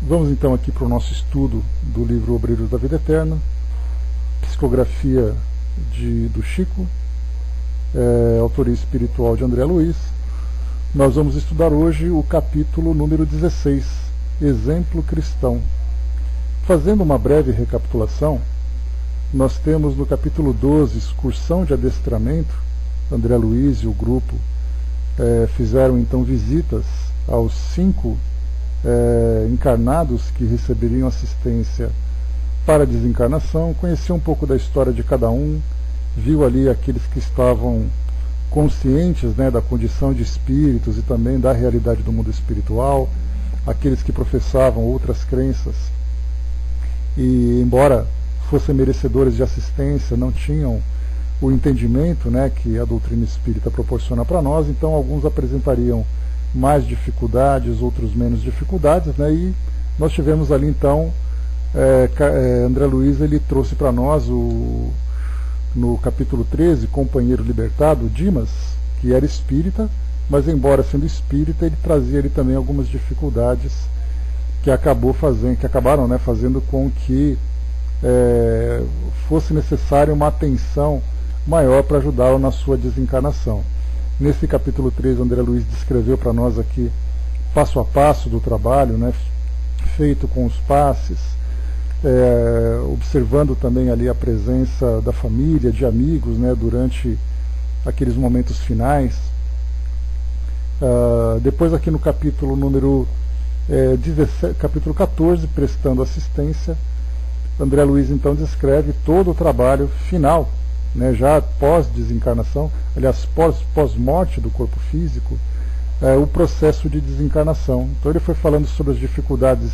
Vamos então aqui para o nosso estudo do livro Obreiros da Vida Eterna, psicografia do Chico, autoria espiritual de André Luiz. Nós vamos estudar hoje o capítulo número 16, Exemplo Cristão. Fazendo uma breve recapitulação, nós temos no capítulo 12, Excursão de Adestramento. André Luiz e o grupo fizeram então visitas aos 5 encarnados que receberiam assistência para a desencarnação, conheceu um pouco da história de cada um, viu ali aqueles que estavam conscientes, né, da condição de espíritos e também da realidade do mundo espiritual, aqueles que professavam outras crenças e, embora fossem merecedores de assistência, não tinham o entendimento, né, que a doutrina espírita proporciona para nós. Então alguns apresentariam mais dificuldades, outros menos dificuldades, né, e nós tivemos ali então André Luiz, ele trouxe para nós no capítulo 13, companheiro libertado, Dimas, que era espírita, mas embora sendo espírita, ele trazia ali também algumas dificuldades que acabaram fazendo com que fosse necessária uma atenção maior para ajudá-lo na sua desencarnação. Nesse capítulo 3, André Luiz descreveu para nós aqui passo a passo do trabalho, né, feito com os passes, observando também ali a presença da família, de amigos, né, durante aqueles momentos finais. Depois aqui no capítulo número capítulo 14, prestando assistência, André Luiz então descreve todo o trabalho final, né, já pós-desencarnação, aliás, pós-morte do corpo físico, o processo de desencarnação. Então ele foi falando sobre as dificuldades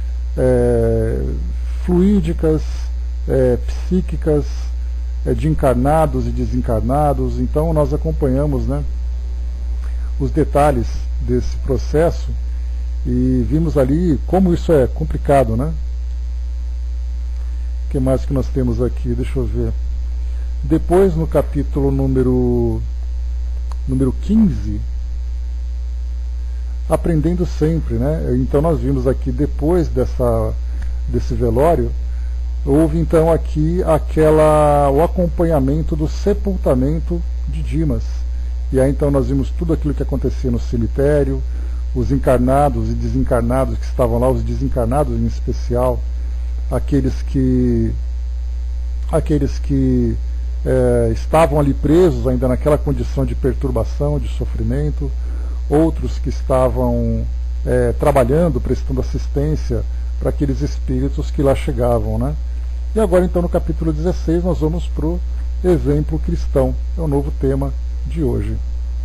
fluídicas, psíquicas, de encarnados e desencarnados. Então nós acompanhamos, né, os detalhes desse processo e vimos ali como isso é complicado, né? O que mais que nós temos aqui? Deixa eu ver. Depois, no capítulo número 15, aprendendo sempre, né? Então nós vimos aqui, depois desse velório, houve então aqui o acompanhamento do sepultamento de Dimas. E aí então nós vimos tudo aquilo que acontecia no cemitério, os encarnados e desencarnados que estavam lá, os desencarnados em especial, aqueles que estavam ali presos ainda naquela condição de perturbação, de sofrimento, outros que estavam trabalhando, prestando assistência para aqueles espíritos que lá chegavam, né? E agora então no capítulo 16 nós vamos para o exemplo cristão, é o novo tema de hoje.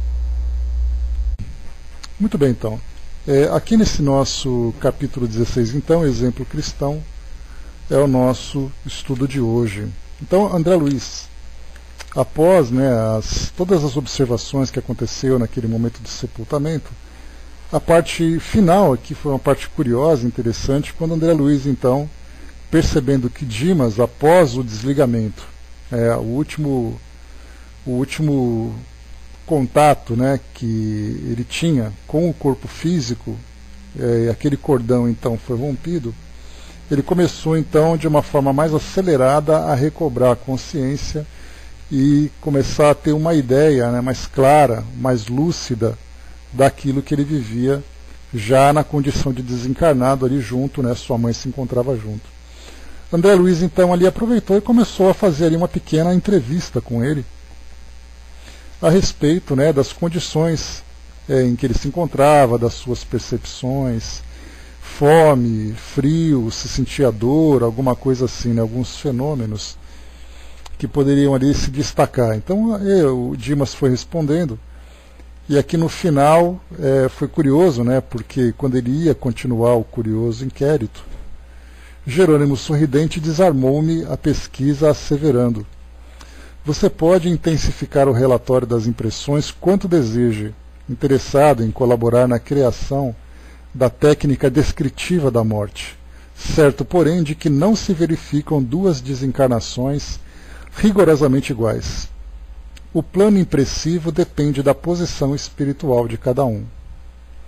Muito bem, então, aqui nesse nosso capítulo 16 então, exemplo cristão, é o nosso estudo de hoje. Então, André Luiz, após, né, todas as observações que aconteceu naquele momento de sepultamento, a parte final aqui foi uma parte curiosa, interessante, quando André Luiz, então, percebendo que Dimas, após o desligamento, o último contato, né, que ele tinha com o corpo físico, aquele cordão então foi rompido, ele começou então de uma forma mais acelerada a recobrar a consciência e começar a ter uma ideia, né, mais clara, mais lúcida daquilo que ele vivia já na condição de desencarnado ali junto, né, sua mãe se encontrava junto. André Luiz então ali aproveitou e começou a fazer ali uma pequena entrevista com ele a respeito, né, das condições em que ele se encontrava, das suas percepções, fome, frio, se sentia dor, alguma coisa assim, né, alguns fenômenos que poderiam ali se destacar. Então o Dimas foi respondendo, e aqui no final foi curioso, né, porque quando ele ia continuar o curioso inquérito, Jerônimo Sorridente desarmou-me a pesquisa asseverando: você pode intensificar o relatório das impressões quanto deseje, interessado em colaborar na criação da técnica descritiva da morte, certo, porém, de que não se verificam duas desencarnações rigorosamente iguais. O plano impressivo depende da posição espiritual de cada um.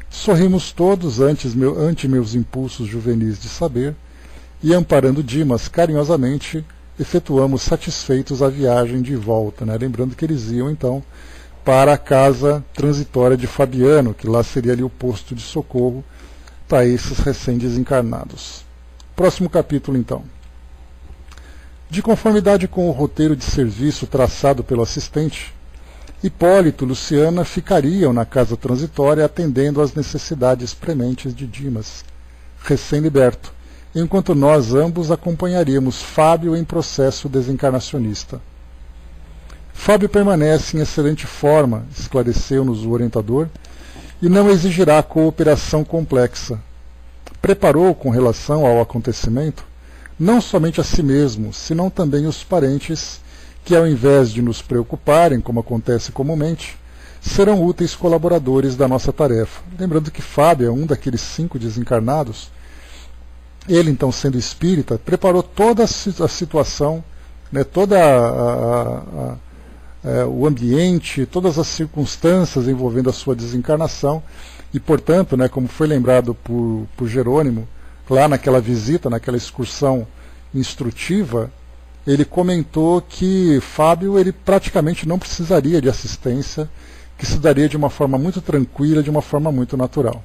Sorrimos todos ante meus impulsos juvenis de saber, e amparando Dimas carinhosamente, efetuamos satisfeitos a viagem de volta, né? Lembrando que eles iam então para a casa transitória de Fabiano, que lá seria ali o posto de socorro para esses recém-desencarnados. Próximo capítulo então. De conformidade com o roteiro de serviço traçado pelo assistente, Hipólito e Luciana ficariam na casa transitória atendendo às necessidades prementes de Dimas, recém-liberto, enquanto nós ambos acompanharíamos Fábio em processo desencarnacionista. Fábio permanece em excelente forma, esclareceu-nos o orientador, e não exigirá cooperação complexa. Preparou com relação ao acontecimento não somente a si mesmo, senão também os parentes, que ao invés de nos preocuparem, como acontece comumente, serão úteis colaboradores da nossa tarefa. Lembrando que Fábio é um daqueles 5 desencarnados. Ele, então, sendo espírita, preparou toda a situação, né, o ambiente, todas as circunstâncias envolvendo a sua desencarnação, e, portanto, né, como foi lembrado por Jerônimo, lá naquela visita, naquela excursão instrutiva, ele comentou que Fábio ele praticamente não precisaria de assistência, que se daria de uma forma muito tranquila, de uma forma muito natural.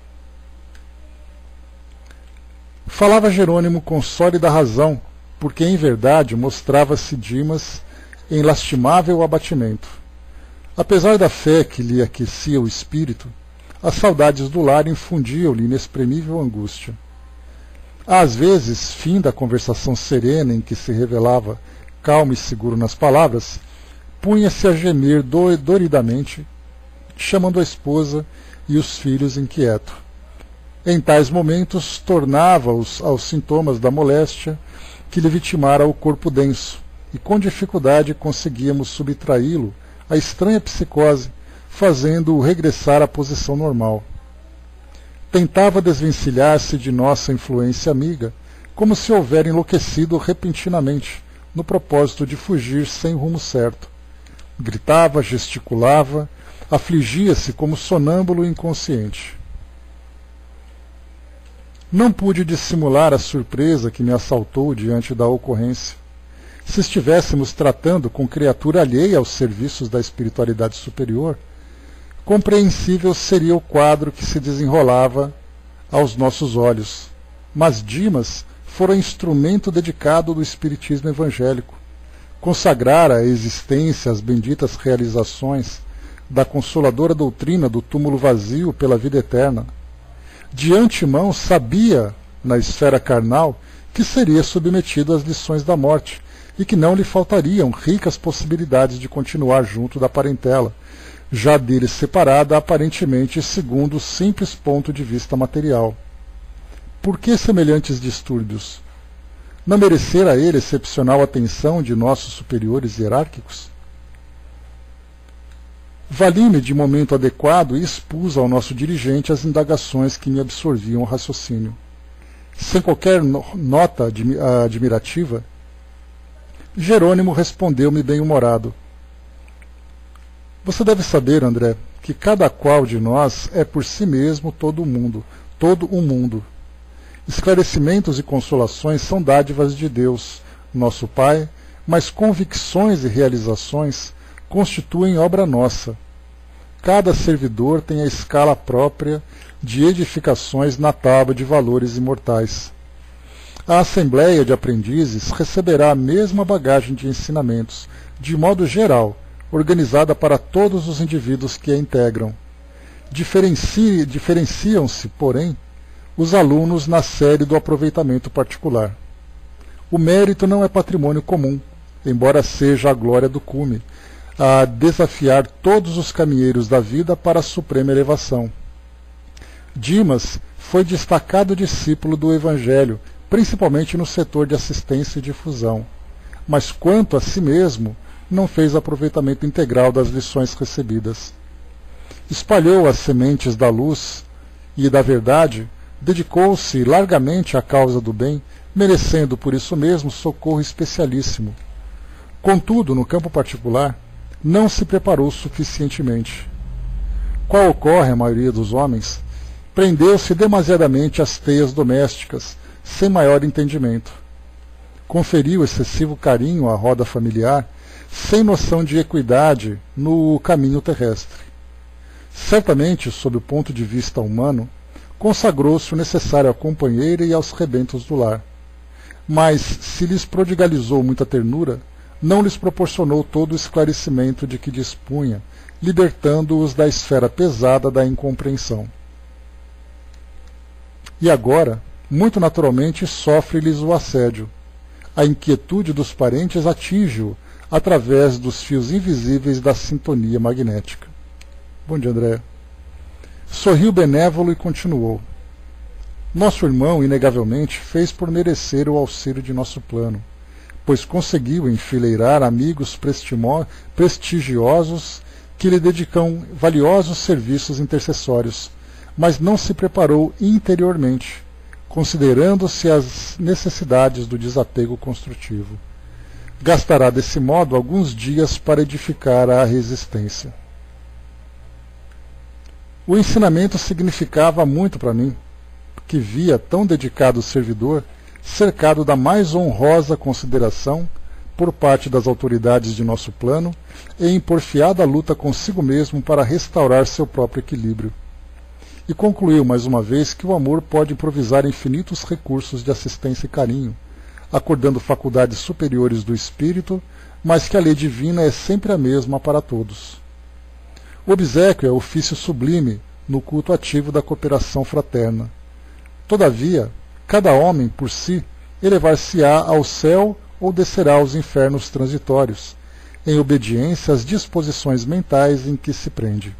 Falava Jerônimo com sólida razão, porque em verdade mostrava-se Dimas em lastimável abatimento. Apesar da fé que lhe aquecia o espírito, as saudades do lar infundiam-lhe inexprimível angústia. Às vezes, fim da conversação serena em que se revelava calmo e seguro nas palavras, punha-se a gemer doridamente, chamando a esposa e os filhos inquietos. Em tais momentos, tornava-os aos sintomas da moléstia que lhe vitimara o corpo denso, e com dificuldade conseguíamos subtraí-lo à estranha psicose, fazendo-o regressar à posição normal. Tentava desvencilhar-se de nossa influência amiga, como se houvera enlouquecido repentinamente, no propósito de fugir sem rumo certo. Gritava, gesticulava, afligia-se como sonâmbulo inconsciente. Não pude dissimular a surpresa que me assaltou diante da ocorrência. Se estivéssemos tratando com criatura alheia aos serviços da espiritualidade superior, compreensível seria o quadro que se desenrolava aos nossos olhos. Mas Dimas fora instrumento dedicado do espiritismo evangélico. Consagrara a existência às benditas realizações da consoladora doutrina do túmulo vazio pela vida eterna. De antemão sabia, na esfera carnal, que seria submetido às lições da morte e que não lhe faltariam ricas possibilidades de continuar junto da parentela, já dele separada aparentemente segundo o simples ponto de vista material. Por que semelhantes distúrbios? Não merecera ele excepcional atenção de nossos superiores hierárquicos? Vali-me de momento adequado e expus ao nosso dirigente as indagações que me absorviam o raciocínio. Sem qualquer nota admirativa, Jerônimo respondeu-me bem-humorado. Você deve saber, André, que cada qual de nós é por si mesmo todo o mundo. Esclarecimentos e consolações são dádivas de Deus, nosso Pai, mas convicções e realizações constituem obra nossa. Cada servidor tem a escala própria de edificações na tábua de valores imortais. A Assembleia de Aprendizes receberá a mesma bagagem de ensinamentos, de modo geral, organizada para todos os indivíduos que a integram. Diferenciam-se, porém, os alunos na série do aproveitamento particular. O mérito não é patrimônio comum, embora seja a glória do cume, a desafiar todos os caminheiros da vida para a suprema elevação. Dimas foi destacado discípulo do Evangelho, principalmente no setor de assistência e difusão, mas quanto a si mesmo, não fez aproveitamento integral das lições recebidas. Espalhou as sementes da luz e da verdade, dedicou-se largamente à causa do bem, merecendo por isso mesmo socorro especialíssimo. Contudo, no campo particular, não se preparou suficientemente. Qual ocorre à maioria dos homens, prendeu-se demasiadamente às teias domésticas, sem maior entendimento. Conferiu excessivo carinho à roda familiar, sem noção de equidade no caminho terrestre. Certamente, sob o ponto de vista humano, consagrou-se o necessário à companheira e aos rebentos do lar. Mas, se lhes prodigalizou muita ternura, não lhes proporcionou todo o esclarecimento de que dispunha, libertando-os da esfera pesada da incompreensão. E agora, muito naturalmente, sofre-lhes o assédio. A inquietude dos parentes atinge-o através dos fios invisíveis da sintonia magnética. Bom dia, André. Sorriu benévolo e continuou. Nosso irmão, inegavelmente, fez por merecer o auxílio de nosso plano, pois conseguiu enfileirar amigos prestigiosos que lhe dedicam valiosos serviços intercessórios, mas não se preparou interiormente, considerando-se as necessidades do desapego construtivo. Gastará desse modo alguns dias para edificar a resistência. O ensinamento significava muito para mim, que via tão dedicado servidor cercado da mais honrosa consideração por parte das autoridades de nosso plano e em porfiada luta consigo mesmo para restaurar seu próprio equilíbrio. E concluiu mais uma vez que o amor pode improvisar infinitos recursos de assistência e carinho, acordando faculdades superiores do espírito, mas que a lei divina é sempre a mesma para todos. O obséquio é ofício sublime no culto ativo da cooperação fraterna. Todavia, cada homem, por si, elevar-se-á ao céu ou descerá aos infernos transitórios, em obediência às disposições mentais em que se prende.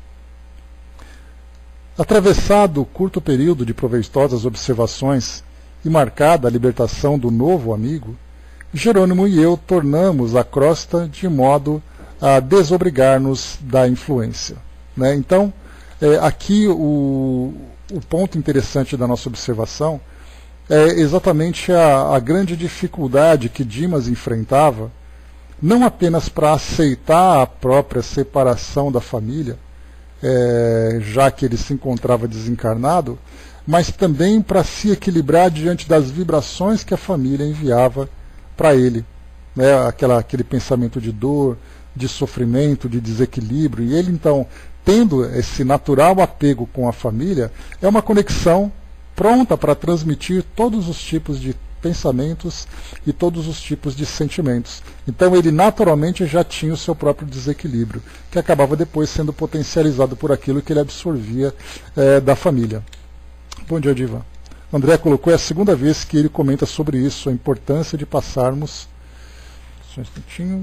Atravessado o curto período de proveitosas observações e marcada a libertação do novo amigo, Jerônimo e eu tornamos a crosta de modo a desobrigar-nos da influência. Né? Então, aqui o ponto interessante da nossa observação é exatamente a grande dificuldade que Dimas enfrentava, não apenas para aceitar a própria separação da família, já que ele se encontrava desencarnado, mas também para se equilibrar diante das vibrações que a família enviava para ele, né? Aquele pensamento de dor, de sofrimento, de desequilíbrio, e ele então, tendo esse natural apego com a família, é uma conexão pronta para transmitir todos os tipos de pensamentos e todos os tipos de sentimentos. Então ele naturalmente já tinha o seu próprio desequilíbrio, que acabava depois sendo potencializado por aquilo que ele absorvia da família. Bom dia, Diva. André colocou, é a segunda vez que ele comenta sobre isso, a importância de passarmos... Só um instantinho.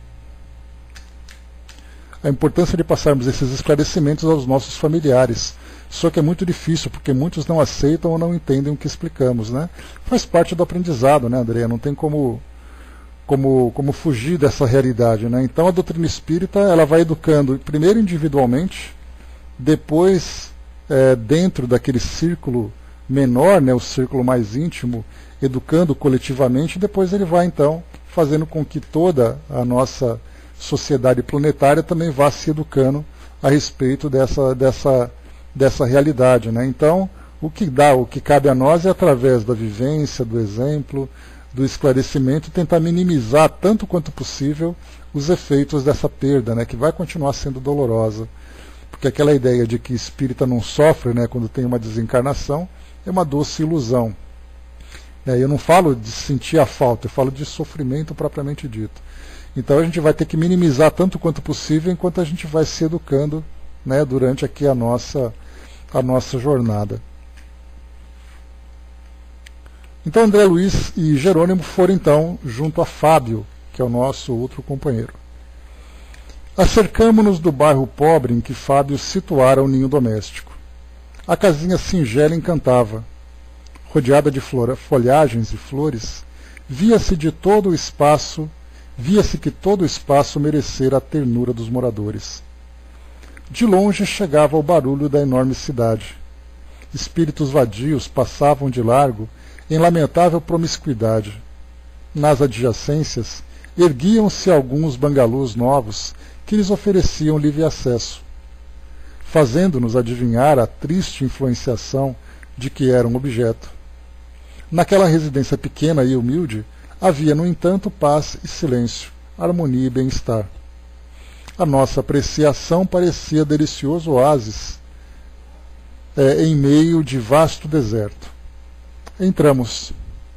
A importância de passarmos esses esclarecimentos aos nossos familiares. Só que é muito difícil, porque muitos não aceitam ou não entendem o que explicamos, né? Faz parte do aprendizado, né, André? Não tem como fugir dessa realidade, né? Então a doutrina espírita, ela vai educando primeiro individualmente, depois dentro daquele círculo menor, né, o círculo mais íntimo, educando coletivamente, e depois ele vai então fazendo com que toda a nossa sociedade planetária também vá se educando a respeito dessa realidade, né? Então, o que cabe a nós é, através da vivência, do exemplo, do esclarecimento, tentar minimizar tanto quanto possível os efeitos dessa perda, né, que vai continuar sendo dolorosa. Porque aquela ideia de que espírita não sofre, né, quando tem uma desencarnação é uma doce ilusão. Eu não falo de sentir a falta, eu falo de sofrimento propriamente dito. Então a gente vai ter que minimizar tanto quanto possível enquanto a gente vai se educando, né, durante aqui a nossa jornada. Então André Luiz e Jerônimo foram então junto a Fábio, que é o nosso outro companheiro. Acercamo-nos do bairro pobre em que Fábio situara o ninho doméstico. A casinha singela encantava. Rodeada de folhagens e flores, via-se que todo o espaço merecera a ternura dos moradores. De longe chegava o barulho da enorme cidade. Espíritos vadios passavam de largo em lamentável promiscuidade. Nas adjacências, erguiam-se alguns bangalôs novos que lhes ofereciam livre acesso. fazendo-nos adivinhar a triste influenciação de que era um objeto. Naquela residência pequena e humilde, havia, no entanto, paz e silêncio, harmonia e bem-estar. A nossa apreciação parecia delicioso oásis em meio de vasto deserto. Entramos.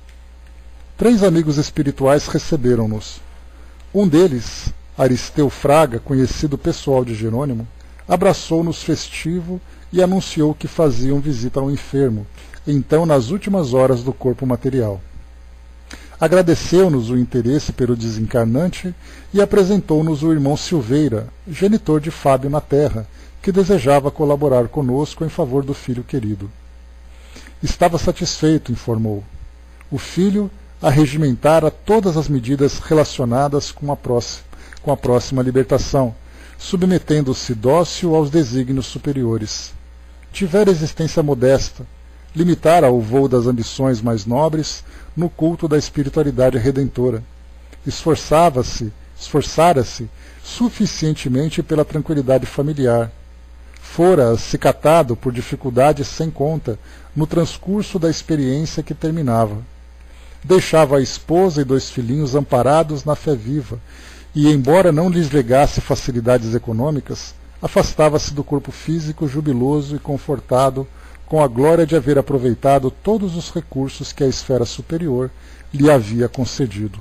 3 amigos espirituais receberam-nos. Um deles, Aristeu Fraga, conhecido pessoal de Jerônimo, abraçou-nos festivo e anunciou que faziam visita ao enfermo, então nas últimas horas do corpo material. Agradeceu-nos o interesse pelo desencarnante e apresentou-nos o irmão Silveira, genitor de Fábio na Terra, que desejava colaborar conosco em favor do filho querido. Estava satisfeito, informou. O filho arregimentara todas as medidas relacionadas com a próxima libertação, submetendo-se dócil aos desígnios superiores. Tivera existência modesta, limitara o voo das ambições mais nobres no culto da espiritualidade redentora. Esforçara-se suficientemente pela tranquilidade familiar. Fora acicatado por dificuldades sem conta no transcurso da experiência que terminava. Deixava a esposa e 2 filhinhos amparados na fé viva, e, embora não lhes legasse facilidades econômicas, afastava-se do corpo físico jubiloso e confortado com a glória de haver aproveitado todos os recursos que a esfera superior lhe havia concedido.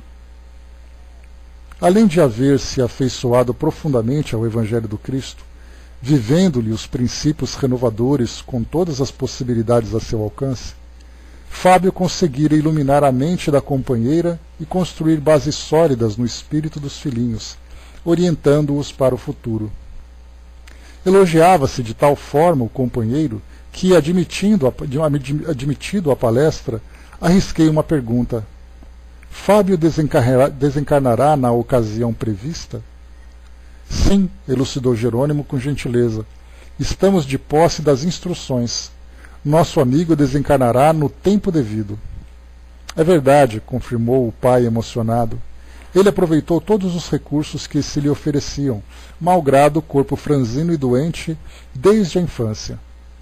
Além de haver se afeiçoado profundamente ao Evangelho do Cristo, vivendo-lhe os princípios renovadores com todas as possibilidades a seu alcance, Fábio conseguira iluminar a mente da companheira e construir bases sólidas no espírito dos filhinhos, orientando-os para o futuro. Elogiava-se de tal forma o companheiro que, admitido a palestra, arrisquei uma pergunta. Fábio desencarnará na ocasião prevista? Sim, elucidou Jerônimo com gentileza. Estamos de posse das instruções. Nosso amigo desencarnará no tempo devido. É verdade, confirmou o pai emocionado. Ele aproveitou todos os recursos que se lhe ofereciam, malgrado o corpo franzino e doente desde a infância.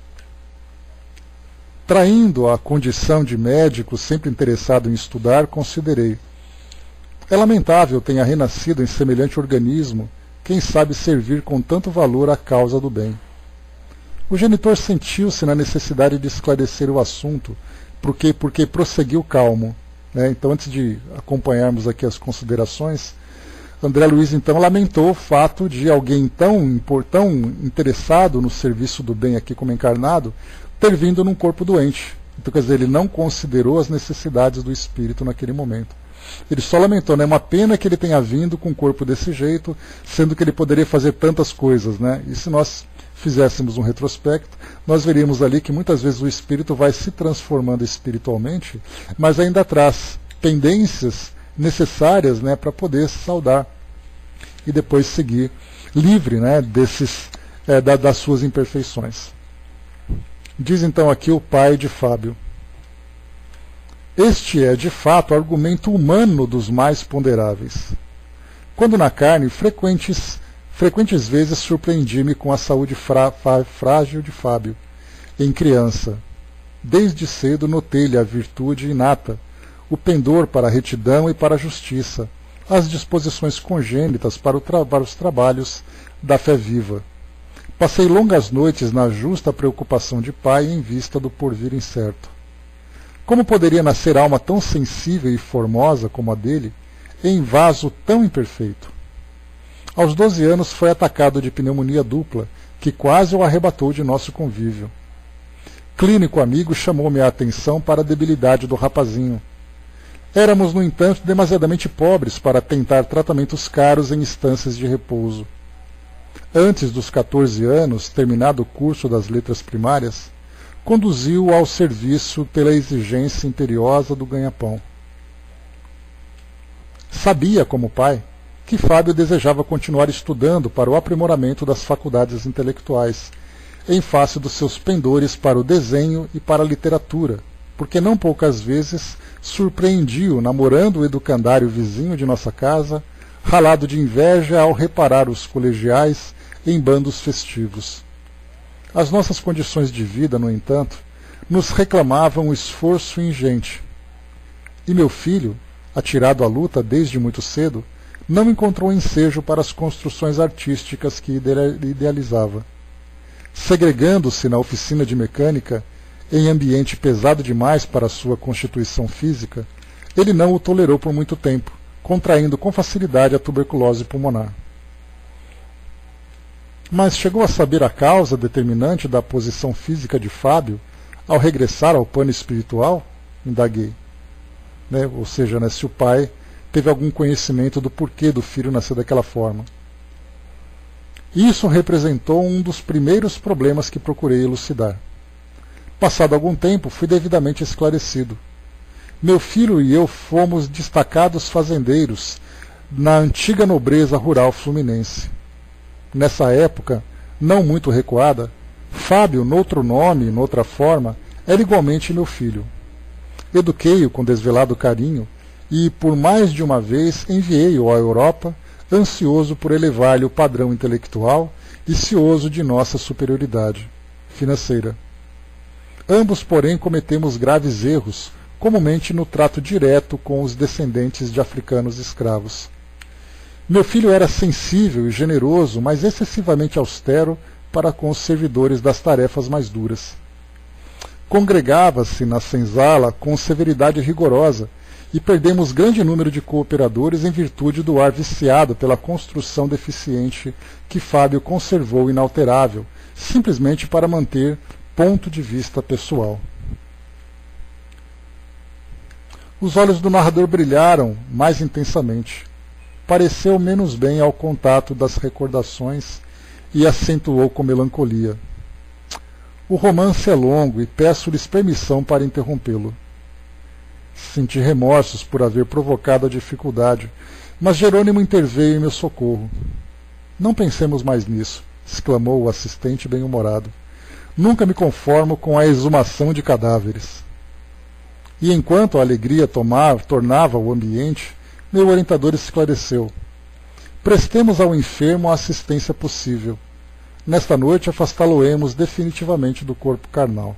Traindo a condição de médico sempre interessado em estudar, considerei. É lamentável tenha renascido em semelhante organismo, quem sabe servir com tanto valor à causa do bem. O genitor sentiu-se na necessidade de esclarecer o assunto, porque prosseguiu calmo. Então, antes de acompanharmos aqui as considerações, André Luiz então lamentou o fato de alguém tão interessado no serviço do bem aqui como encarnado ter vindo num corpo doente. Então, quer dizer, ele não considerou as necessidades do espírito naquele momento. Ele só lamentou, uma pena que ele tenha vindo com um corpo desse jeito, sendo que ele poderia fazer tantas coisas, E se nós fizéssemos um retrospecto, nós veríamos ali que muitas vezes o espírito vai se transformando espiritualmente, mas ainda traz pendências necessárias para poder saudar e depois seguir livre das suas imperfeições. Diz então aqui o pai de Fábio. Este é, de fato, o argumento humano dos mais ponderáveis. Quando na carne, frequentes vezes surpreendi-me com a saúde frágil de Fábio. Em criança, desde cedo notei-lhe a virtude inata, o pendor para a retidão e para a justiça, as disposições congênitas para os trabalhos da fé viva. Passei longas noites na justa preocupação de pai em vista do porvir incerto. Como poderia nascer alma tão sensível e formosa como a dele, em vaso tão imperfeito? Aos 12 anos foi atacado de pneumonia dupla, que quase o arrebatou de nosso convívio. Clínico amigo chamou-me a atenção para a debilidade do rapazinho. Éramos, no entanto, demasiadamente pobres para tentar tratamentos caros em instâncias de repouso. Antes dos 14 anos, terminado o curso das letras primárias, conduziu-o ao serviço pela exigência imperiosa do ganha-pão. Sabia, como pai, que Fábio desejava continuar estudando para o aprimoramento das faculdades intelectuais, em face dos seus pendores para o desenho e para a literatura, porque não poucas vezes surpreendi-o namorando o educandário vizinho de nossa casa, ralado de inveja ao reparar os colegiais em bandos festivos. As nossas condições de vida, no entanto, nos reclamavam um esforço ingente. E meu filho, atirado à luta desde muito cedo, não encontrou ensejo para as construções artísticas que idealizava. Segregando-se na oficina de mecânica, em ambiente pesado demais para sua constituição física, ele não o tolerou por muito tempo, contraindo com facilidade a tuberculose pulmonar. Mas chegou a saber a causa determinante da posição física de Fábio ao regressar ao plano espiritual? Indaguei. Ou seja, se o pai teve algum conhecimento do porquê do filho nascer daquela forma. Isso representou um dos primeiros problemas que procurei elucidar. Passado algum tempo, fui devidamente esclarecido. Meu filho e eu fomos destacados fazendeiros na antiga nobreza rural fluminense. Nessa época, não muito recuada, Fábio, noutro nome, noutra forma, era igualmente meu filho. Eduquei-o com desvelado carinho e, por mais de uma vez, enviei-o à Europa, ansioso por elevar-lhe o padrão intelectual e cioso de nossa superioridade financeira. Ambos, porém, cometemos graves erros, comumente no trato direto com os descendentes de africanos escravos. Meu filho era sensível e generoso, mas excessivamente austero para com os servidores das tarefas mais duras. Congregava-se na senzala com severidade rigorosa e perdemos grande número de cooperadores em virtude do ar viciado pela construção deficiente que Fábio conservou inalterável, simplesmente para manter ponto de vista pessoal. Os olhos do narrador brilharam mais intensamente. Pareceu menos bem ao contato das recordações e acentuou com melancolia. O romance é longo e peço-lhes permissão para interrompê-lo. Senti remorsos por haver provocado a dificuldade, mas Jerônimo interveio em meu socorro. Não pensemos mais nisso, exclamou o assistente bem-humorado. Nunca me conformo com a exumação de cadáveres. E enquanto a alegria tornava o ambiente, meu orientador esclareceu. Prestemos ao enfermo a assistência possível. Nesta noite afastá-lo-emos definitivamente do corpo carnal.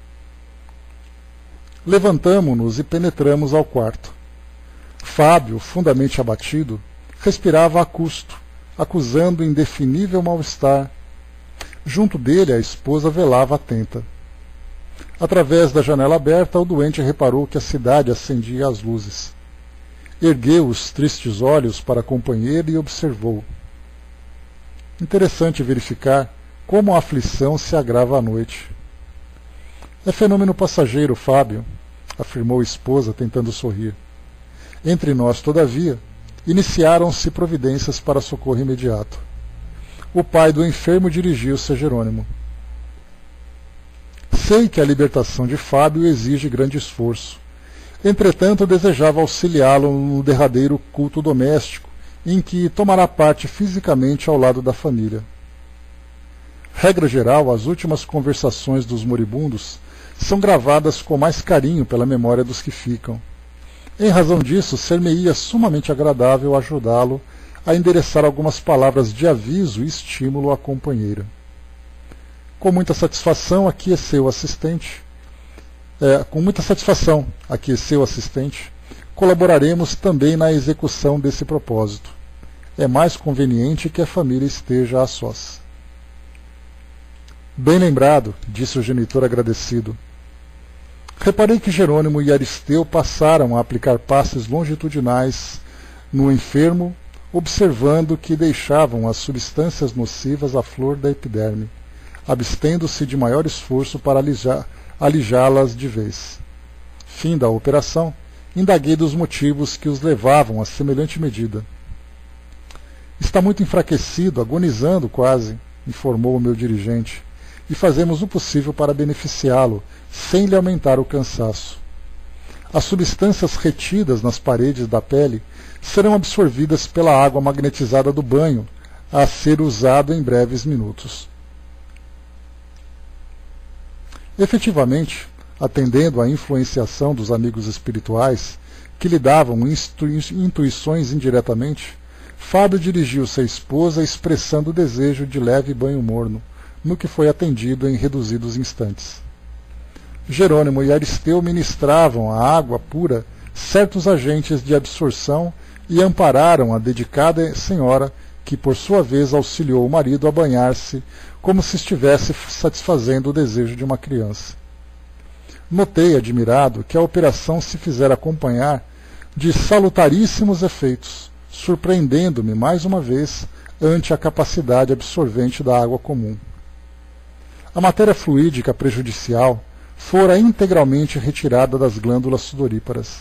Levantamo-nos e penetramos ao quarto. Fábio, fundamente abatido, respirava a custo, acusando indefinível mal-estar. Junto dele a esposa velava atenta. Através da janela aberta, o doente reparou que a cidade acendia as luzes. Ergueu os tristes olhos para a companheira e observou. Interessante verificar como a aflição se agrava à noite. É fenômeno passageiro, Fábio, afirmou a esposa, tentando sorrir. Entre nós, todavia, iniciaram-se providências para socorro imediato. O pai do enfermo dirigiu-se a Jerônimo. Sei que a libertação de Fábio exige grande esforço. Entretanto, desejava auxiliá-lo no derradeiro culto doméstico, em que tomará parte fisicamente ao lado da família. Regra geral, as últimas conversações dos moribundos são gravadas com mais carinho pela memória dos que ficam. Em razão disso, ser-me-ia sumamente agradável ajudá-lo a endereçar algumas palavras de aviso e estímulo à companheira. Com muita satisfação, aqueceu o assistente. Colaboraremos também na execução desse propósito. É mais conveniente que a família esteja a sós. Bem lembrado, disse o genitor agradecido. Reparei que Jerônimo e Aristeu passaram a aplicar passes longitudinais no enfermo, observando que deixavam as substâncias nocivas à flor da epiderme, abstendo-se de maior esforço para alijá-las de vez. Fim da operação, indaguei dos motivos que os levavam a semelhante medida. Está muito enfraquecido, agonizando quase, informou o meu dirigente, e fazemos o possível para beneficiá-lo, sem lhe aumentar o cansaço. As substâncias retidas nas paredes da pele serão absorvidas pela água magnetizada do banho, a ser usado em breves minutos. Efetivamente, atendendo à influenciação dos amigos espirituais, que lhe davam intuições indiretamente, Fábio dirigiu-se à esposa expressando o desejo de leve banho morno, no que foi atendido em reduzidos instantes. Jerônimo e Aristeu ministravam à água pura certos agentes de absorção e ampararam a dedicada senhora, que por sua vez auxiliou o marido a banhar-se como se estivesse satisfazendo o desejo de uma criança. Notei, admirado, que a operação se fizera acompanhar de salutaríssimos efeitos, surpreendendo-me mais uma vez ante a capacidade absorvente da água comum. A matéria fluídica prejudicial fora integralmente retirada das glândulas sudoríparas.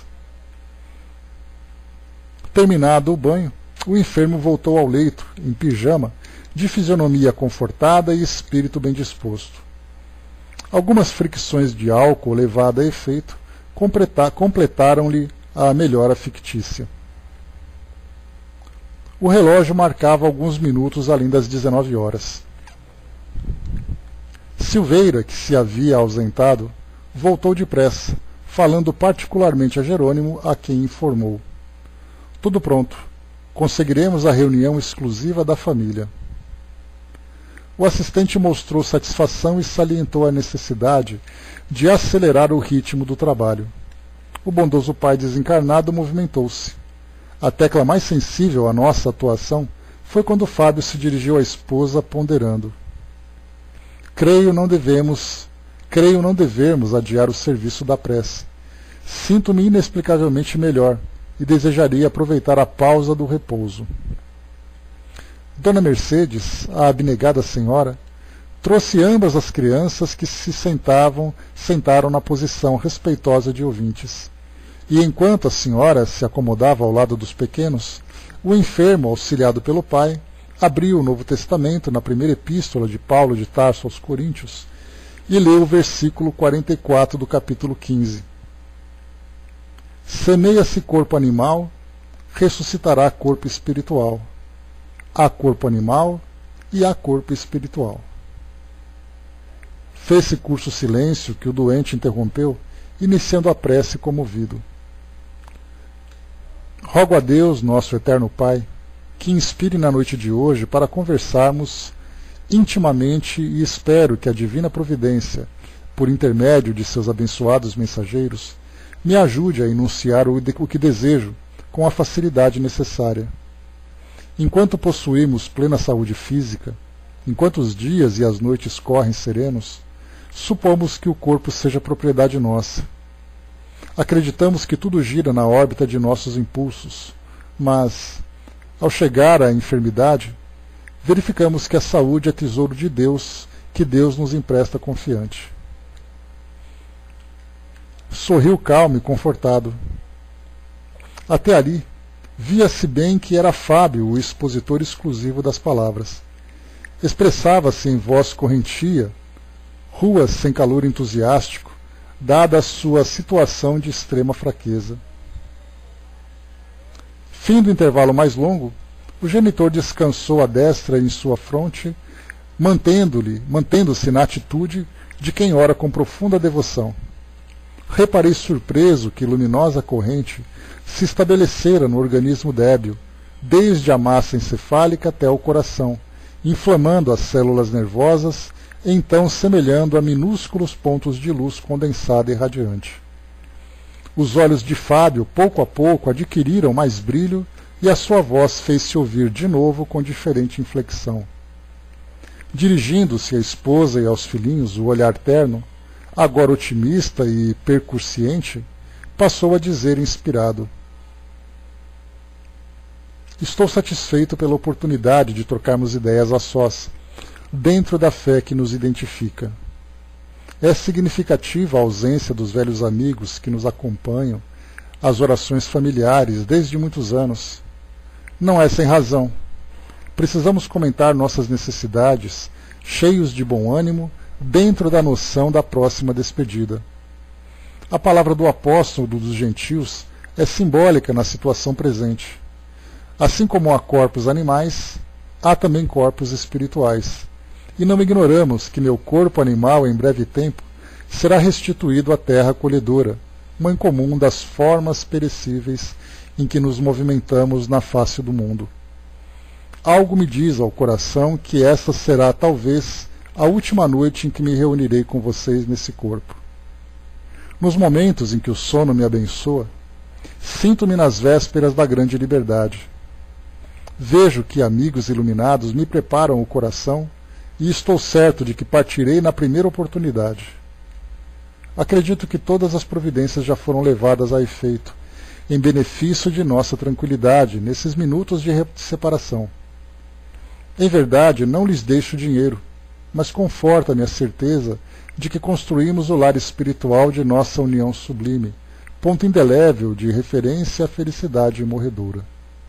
Terminado o banho, o enfermo voltou ao leito, em pijama, de fisionomia confortada e espírito bem disposto. Algumas fricções de álcool levada a efeito completaram-lhe a melhora fictícia. O relógio marcava alguns minutos além das 19 horas. Silveira, que se havia ausentado, voltou depressa, falando particularmente a Jerônimo, a quem informou: tudo pronto. Conseguiremos a reunião exclusiva da família. O assistente mostrou satisfação e salientou a necessidade de acelerar o ritmo do trabalho. O bondoso pai desencarnado movimentou-se. A tecla mais sensível à nossa atuação foi quando Fábio se dirigiu à esposa, ponderando: Creio não devermos adiar o serviço da prece. Sinto-me inexplicavelmente melhor e desejaria aproveitar a pausa do repouso. Dona Mercedes, a abnegada senhora, trouxe ambas as crianças que se sentaram na posição respeitosa de ouvintes. E enquanto a senhora se acomodava ao lado dos pequenos, o enfermo, auxiliado pelo pai, abriu o Novo Testamento na primeira epístola de Paulo de Tarso aos Coríntios e leu o versículo 44 do capítulo 15. Semeia-se corpo animal, ressuscitará corpo espiritual. Há corpo animal e há corpo espiritual. Fez-se curto silêncio que o doente interrompeu, iniciando a prece comovido. Rogo a Deus, nosso eterno Pai, que inspire na noite de hoje para conversarmos intimamente e espero que a divina providência, por intermédio de seus abençoados mensageiros, me ajude a enunciar o que desejo com a facilidade necessária. Enquanto possuímos plena saúde física, enquanto os dias e as noites correm serenos, supomos que o corpo seja propriedade nossa. Acreditamos que tudo gira na órbita de nossos impulsos, mas, ao chegar à enfermidade, verificamos que a saúde é tesouro de Deus, que Deus nos empresta confiante. Sorriu calmo e confortado. Até ali, via-se bem que era Fábio o expositor exclusivo das palavras. Expressava-se em voz correntia, ruas sem calor entusiástico, dada a sua situação de extrema fraqueza. Fim do intervalo mais longo, o genitor descansou a destra em sua fronte, mantendo-se na atitude de quem ora com profunda devoção. Reparei surpreso que luminosa corrente se estabelecera no organismo débil, desde a massa encefálica até o coração, inflamando as células nervosas, então semelhando a minúsculos pontos de luz condensada e radiante. Os olhos de Fábio, pouco a pouco, adquiriram mais brilho e a sua voz fez-se ouvir de novo com diferente inflexão. Dirigindo-se à esposa e aos filhinhos, o olhar terno, agora otimista e percussiente, passou a dizer inspirado: Estou satisfeito pela oportunidade de trocarmos ideias a sós, dentro da fé que nos identifica. É significativa a ausência dos velhos amigos que nos acompanham, as orações familiares desde muitos anos. Não é sem razão. Precisamos comentar nossas necessidades, cheios de bom ânimo, dentro da noção da próxima despedida. A palavra do apóstolo dos gentios é simbólica na situação presente. Assim como há corpos animais, há também corpos espirituais. E não ignoramos que meu corpo animal, em breve tempo, será restituído à terra acolhedora, mãe comum das formas perecíveis em que nos movimentamos na face do mundo. Algo me diz ao coração que essa será, talvez, a última noite em que me reunirei com vocês nesse corpo. Nos momentos em que o sono me abençoa, sinto-me nas vésperas da grande liberdade. Vejo que amigos iluminados me preparam o coração e estou certo de que partirei na primeira oportunidade. Acredito que todas as providências já foram levadas a efeito, em benefício de nossa tranquilidade nesses minutos de separação. Em verdade, não lhes deixo dinheiro, mas conforta-me a certeza de que construímos o lar espiritual de nossa união sublime, ponto indelével de referência à felicidade morredoura.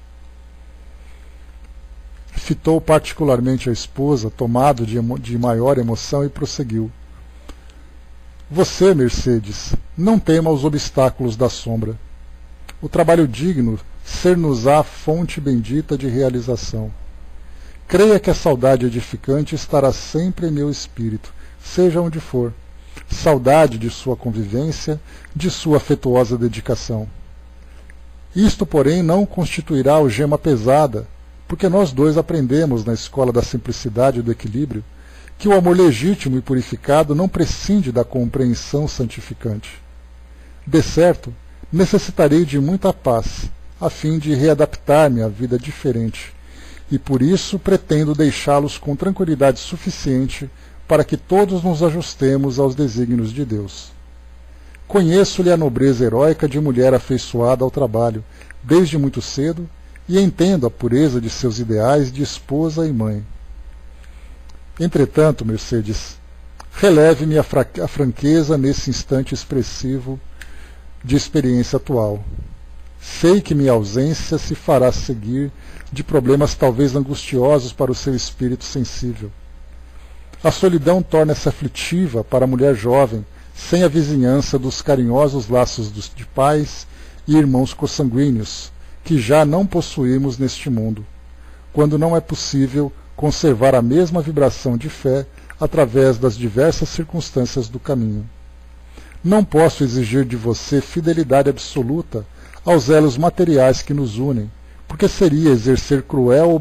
Fitou particularmente a esposa, tomado de maior emoção, e prosseguiu. Você, Mercedes, não tema os obstáculos da sombra. O trabalho digno ser-nos-á fonte bendita de realização. Creia que a saudade edificante estará sempre em meu espírito, seja onde for. Saudade de sua convivência, de sua afetuosa dedicação. Isto, porém, não constituirá algema pesada, porque nós dois aprendemos na escola da simplicidade e do equilíbrio que o amor legítimo e purificado não prescinde da compreensão santificante. De certo, necessitarei de muita paz, a fim de readaptar-me à vida diferente, e por isso pretendo deixá-los com tranquilidade suficiente para que todos nos ajustemos aos desígnios de Deus. Conheço-lhe a nobreza heróica de mulher afeiçoada ao trabalho, desde muito cedo, e entendo a pureza de seus ideais de esposa e mãe. Entretanto, Mercedes, releve-me a franqueza nesse instante expressivo de experiência atual. Sei que minha ausência se fará seguir de problemas talvez angustiosos para o seu espírito sensível. A solidão torna-se aflitiva para a mulher jovem, sem a vizinhança dos carinhosos laços de pais e irmãos consanguíneos, que já não possuímos neste mundo, quando não é possível conservar a mesma vibração de fé através das diversas circunstâncias do caminho. Não posso exigir de você fidelidade absoluta aos elos materiais que nos unem, porque seria exercer cruel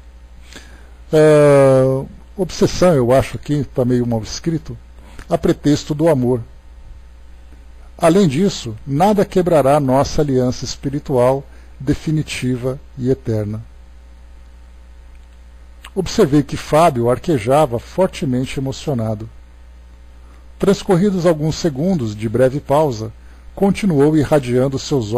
obsessão, eu acho aqui, está meio mal escrito, a pretexto do amor. Além disso, nada quebrará nossa aliança espiritual definitiva e eterna. Observei que Fábio arquejava fortemente emocionado. Transcorridos alguns segundos de breve pausa, continuou irradiando seus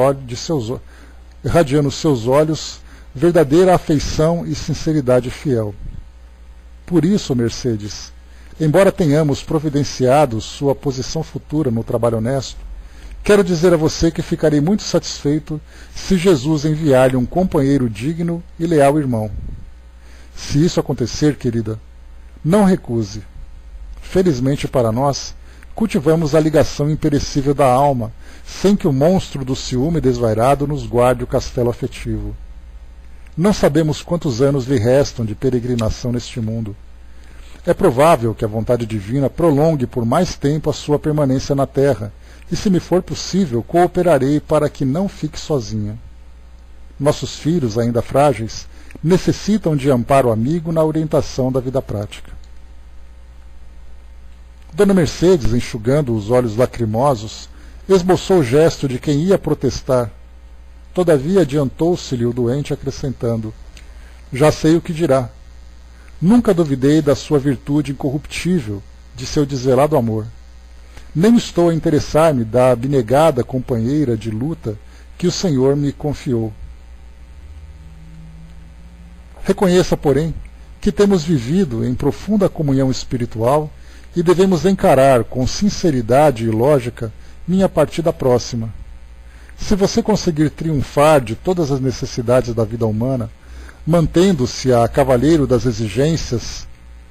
olhos verdadeira afeição e sinceridade fiel. Por isso, Mercedes, embora tenhamos providenciado sua posição futura no trabalho honesto, quero dizer a você que ficarei muito satisfeito se Jesus enviar-lhe um companheiro digno e leal irmão. Se isso acontecer, querida, não recuse. Felizmente para nós, cultivamos a ligação imperecível da alma, sem que o monstro do ciúme desvairado nos guarde o castelo afetivo. Não sabemos quantos anos lhe restam de peregrinação neste mundo. É provável que a vontade divina prolongue por mais tempo a sua permanência na terra, e se me for possível, cooperarei para que não fique sozinha. Nossos filhos, ainda frágeis, necessitam de amparo amigo na orientação da vida prática. Dona Mercedes, enxugando os olhos lacrimosos, esboçou o gesto de quem ia protestar. Todavia adiantou-se-lhe o doente, acrescentando: já sei o que dirá. Nunca duvidei da sua virtude incorruptível, de seu desvelado amor. Nem estou a interessar-me da abnegada companheira de luta que o Senhor me confiou. Reconheça, porém, que temos vivido em profunda comunhão espiritual e devemos encarar com sinceridade e lógica minha partida próxima. Se você conseguir triunfar de todas as necessidades da vida humana, mantendo-se a cavaleiro das exigências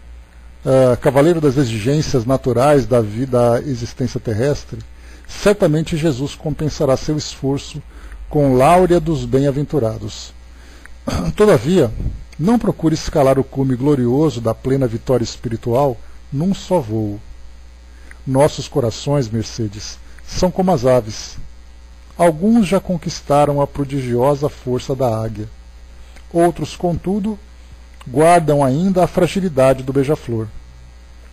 naturais da existência terrestre, certamente Jesus compensará seu esforço com láurea dos bem-aventurados. Todavia, não procure escalar o cume glorioso da plena vitória espiritual num só voo. Nossos corações, Mercedes, são como as aves. Alguns já conquistaram a prodigiosa força da águia. Outros, contudo, guardam ainda a fragilidade do beija-flor.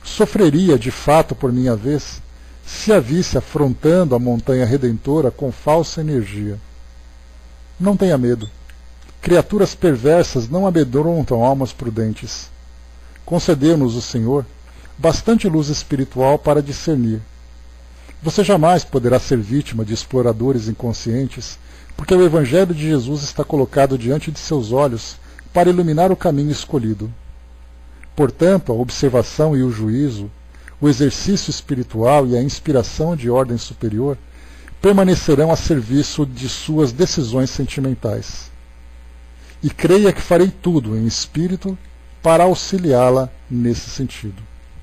sofreria de fato por minha vez se a visse afrontando a montanha redentora com falsa energia. Não tenha medo. Criaturas perversas não amedrontam almas prudentes. Concedeu-nos o Senhor bastante luz espiritual para discernir. Você jamais poderá ser vítima de exploradores inconscientes, porque o Evangelho de Jesus está colocado diante de seus olhos para iluminar o caminho escolhido. Portanto, a observação e o juízo, o exercício espiritual e a inspiração de ordem superior permanecerão a serviço de suas decisões sentimentais. E creia que farei tudo em espírito para auxiliá-la nesse sentido.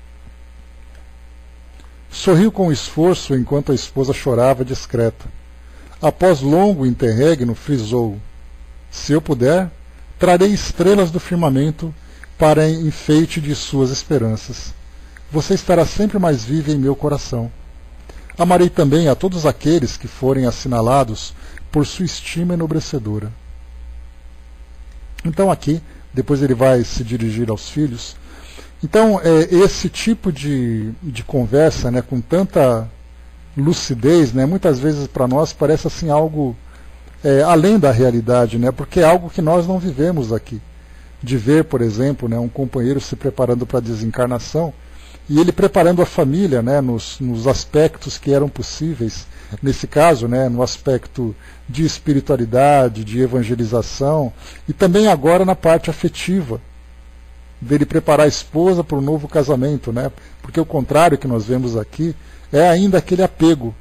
Sorriu com esforço enquanto a esposa chorava discreta. Após longo interregno, frisou: se eu puder, trarei estrelas do firmamento para enfeite de suas esperanças. Você estará sempre mais viva em meu coração. Amarei também a todos aqueles que forem assinalados por sua estima enobrecedora. Então aqui, depois ele vai se dirigir aos filhos. Então, esse tipo de conversa, né, com tanta lucidez, né, muitas vezes para nós parece assim algo além da realidade, né, porque é algo que nós não vivemos aqui. De ver, por exemplo, né, um companheiro se preparando para a desencarnação e ele preparando a família, né, nos aspectos que eram possíveis, nesse caso, né, no aspecto de espiritualidade, de evangelização, e também agora na parte afetiva, dele preparar a esposa para o novo casamento, né, porque o contrário que nós vemos aqui é ainda aquele apego,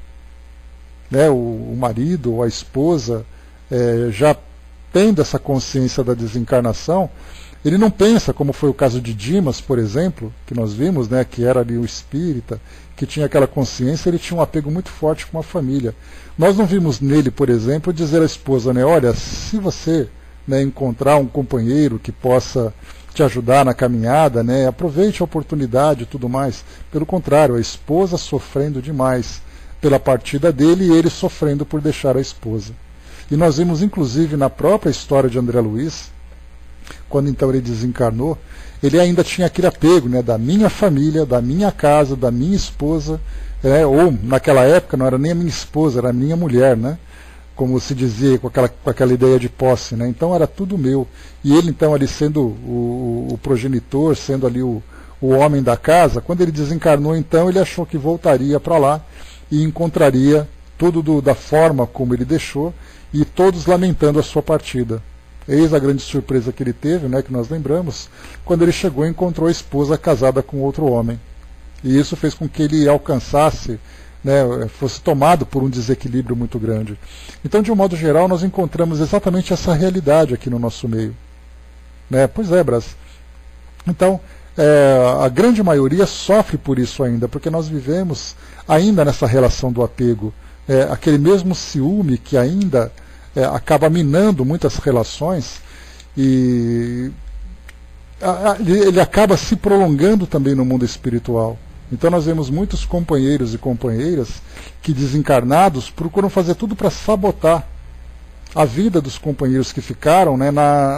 né, o marido ou a esposa já tendo essa consciência da desencarnação, ele não pensa, como foi o caso de Dimas, por exemplo, que nós vimos, né, que era ali o espírita, que tinha aquela consciência, ele tinha um apego muito forte com a família. Nós não vimos nele, por exemplo, dizer à esposa, né, olha, se você, né, encontrar um companheiro que possa te ajudar na caminhada, né, aproveite a oportunidade e tudo mais. Pelo contrário, a esposa sofrendo demais pela partida dele e ele sofrendo por deixar a esposa. E nós vimos, inclusive, na própria história de André Luiz, quando então ele desencarnou, ele ainda tinha aquele apego, né, da minha família, da minha casa, da minha esposa, ou naquela época não era nem a minha esposa, era a minha mulher, né, como se dizia, com aquela ideia de posse, né, então era tudo meu. E ele então ali sendo o progenitor, sendo ali o homem da casa, quando ele desencarnou então, ele achou que voltaria para lá e encontraria tudo da forma como ele deixou, e todos lamentando a sua partida. Eis a grande surpresa que ele teve, né, que nós lembramos, quando ele chegou e encontrou a esposa casada com outro homem. E isso fez com que ele alcançasse, né, fosse tomado por um desequilíbrio muito grande. Então, de um modo geral, nós encontramos exatamente essa realidade aqui no nosso meio. Né? Pois é, Brás. Então, a grande maioria sofre por isso ainda, porque nós vivemos ainda nessa relação do apego. Aquele mesmo ciúme que ainda acaba minando muitas relações e ele acaba se prolongando também no mundo espiritual. Então nós vemos muitos companheiros e companheiras que, desencarnados, procuram fazer tudo para sabotar a vida dos companheiros que ficaram, né,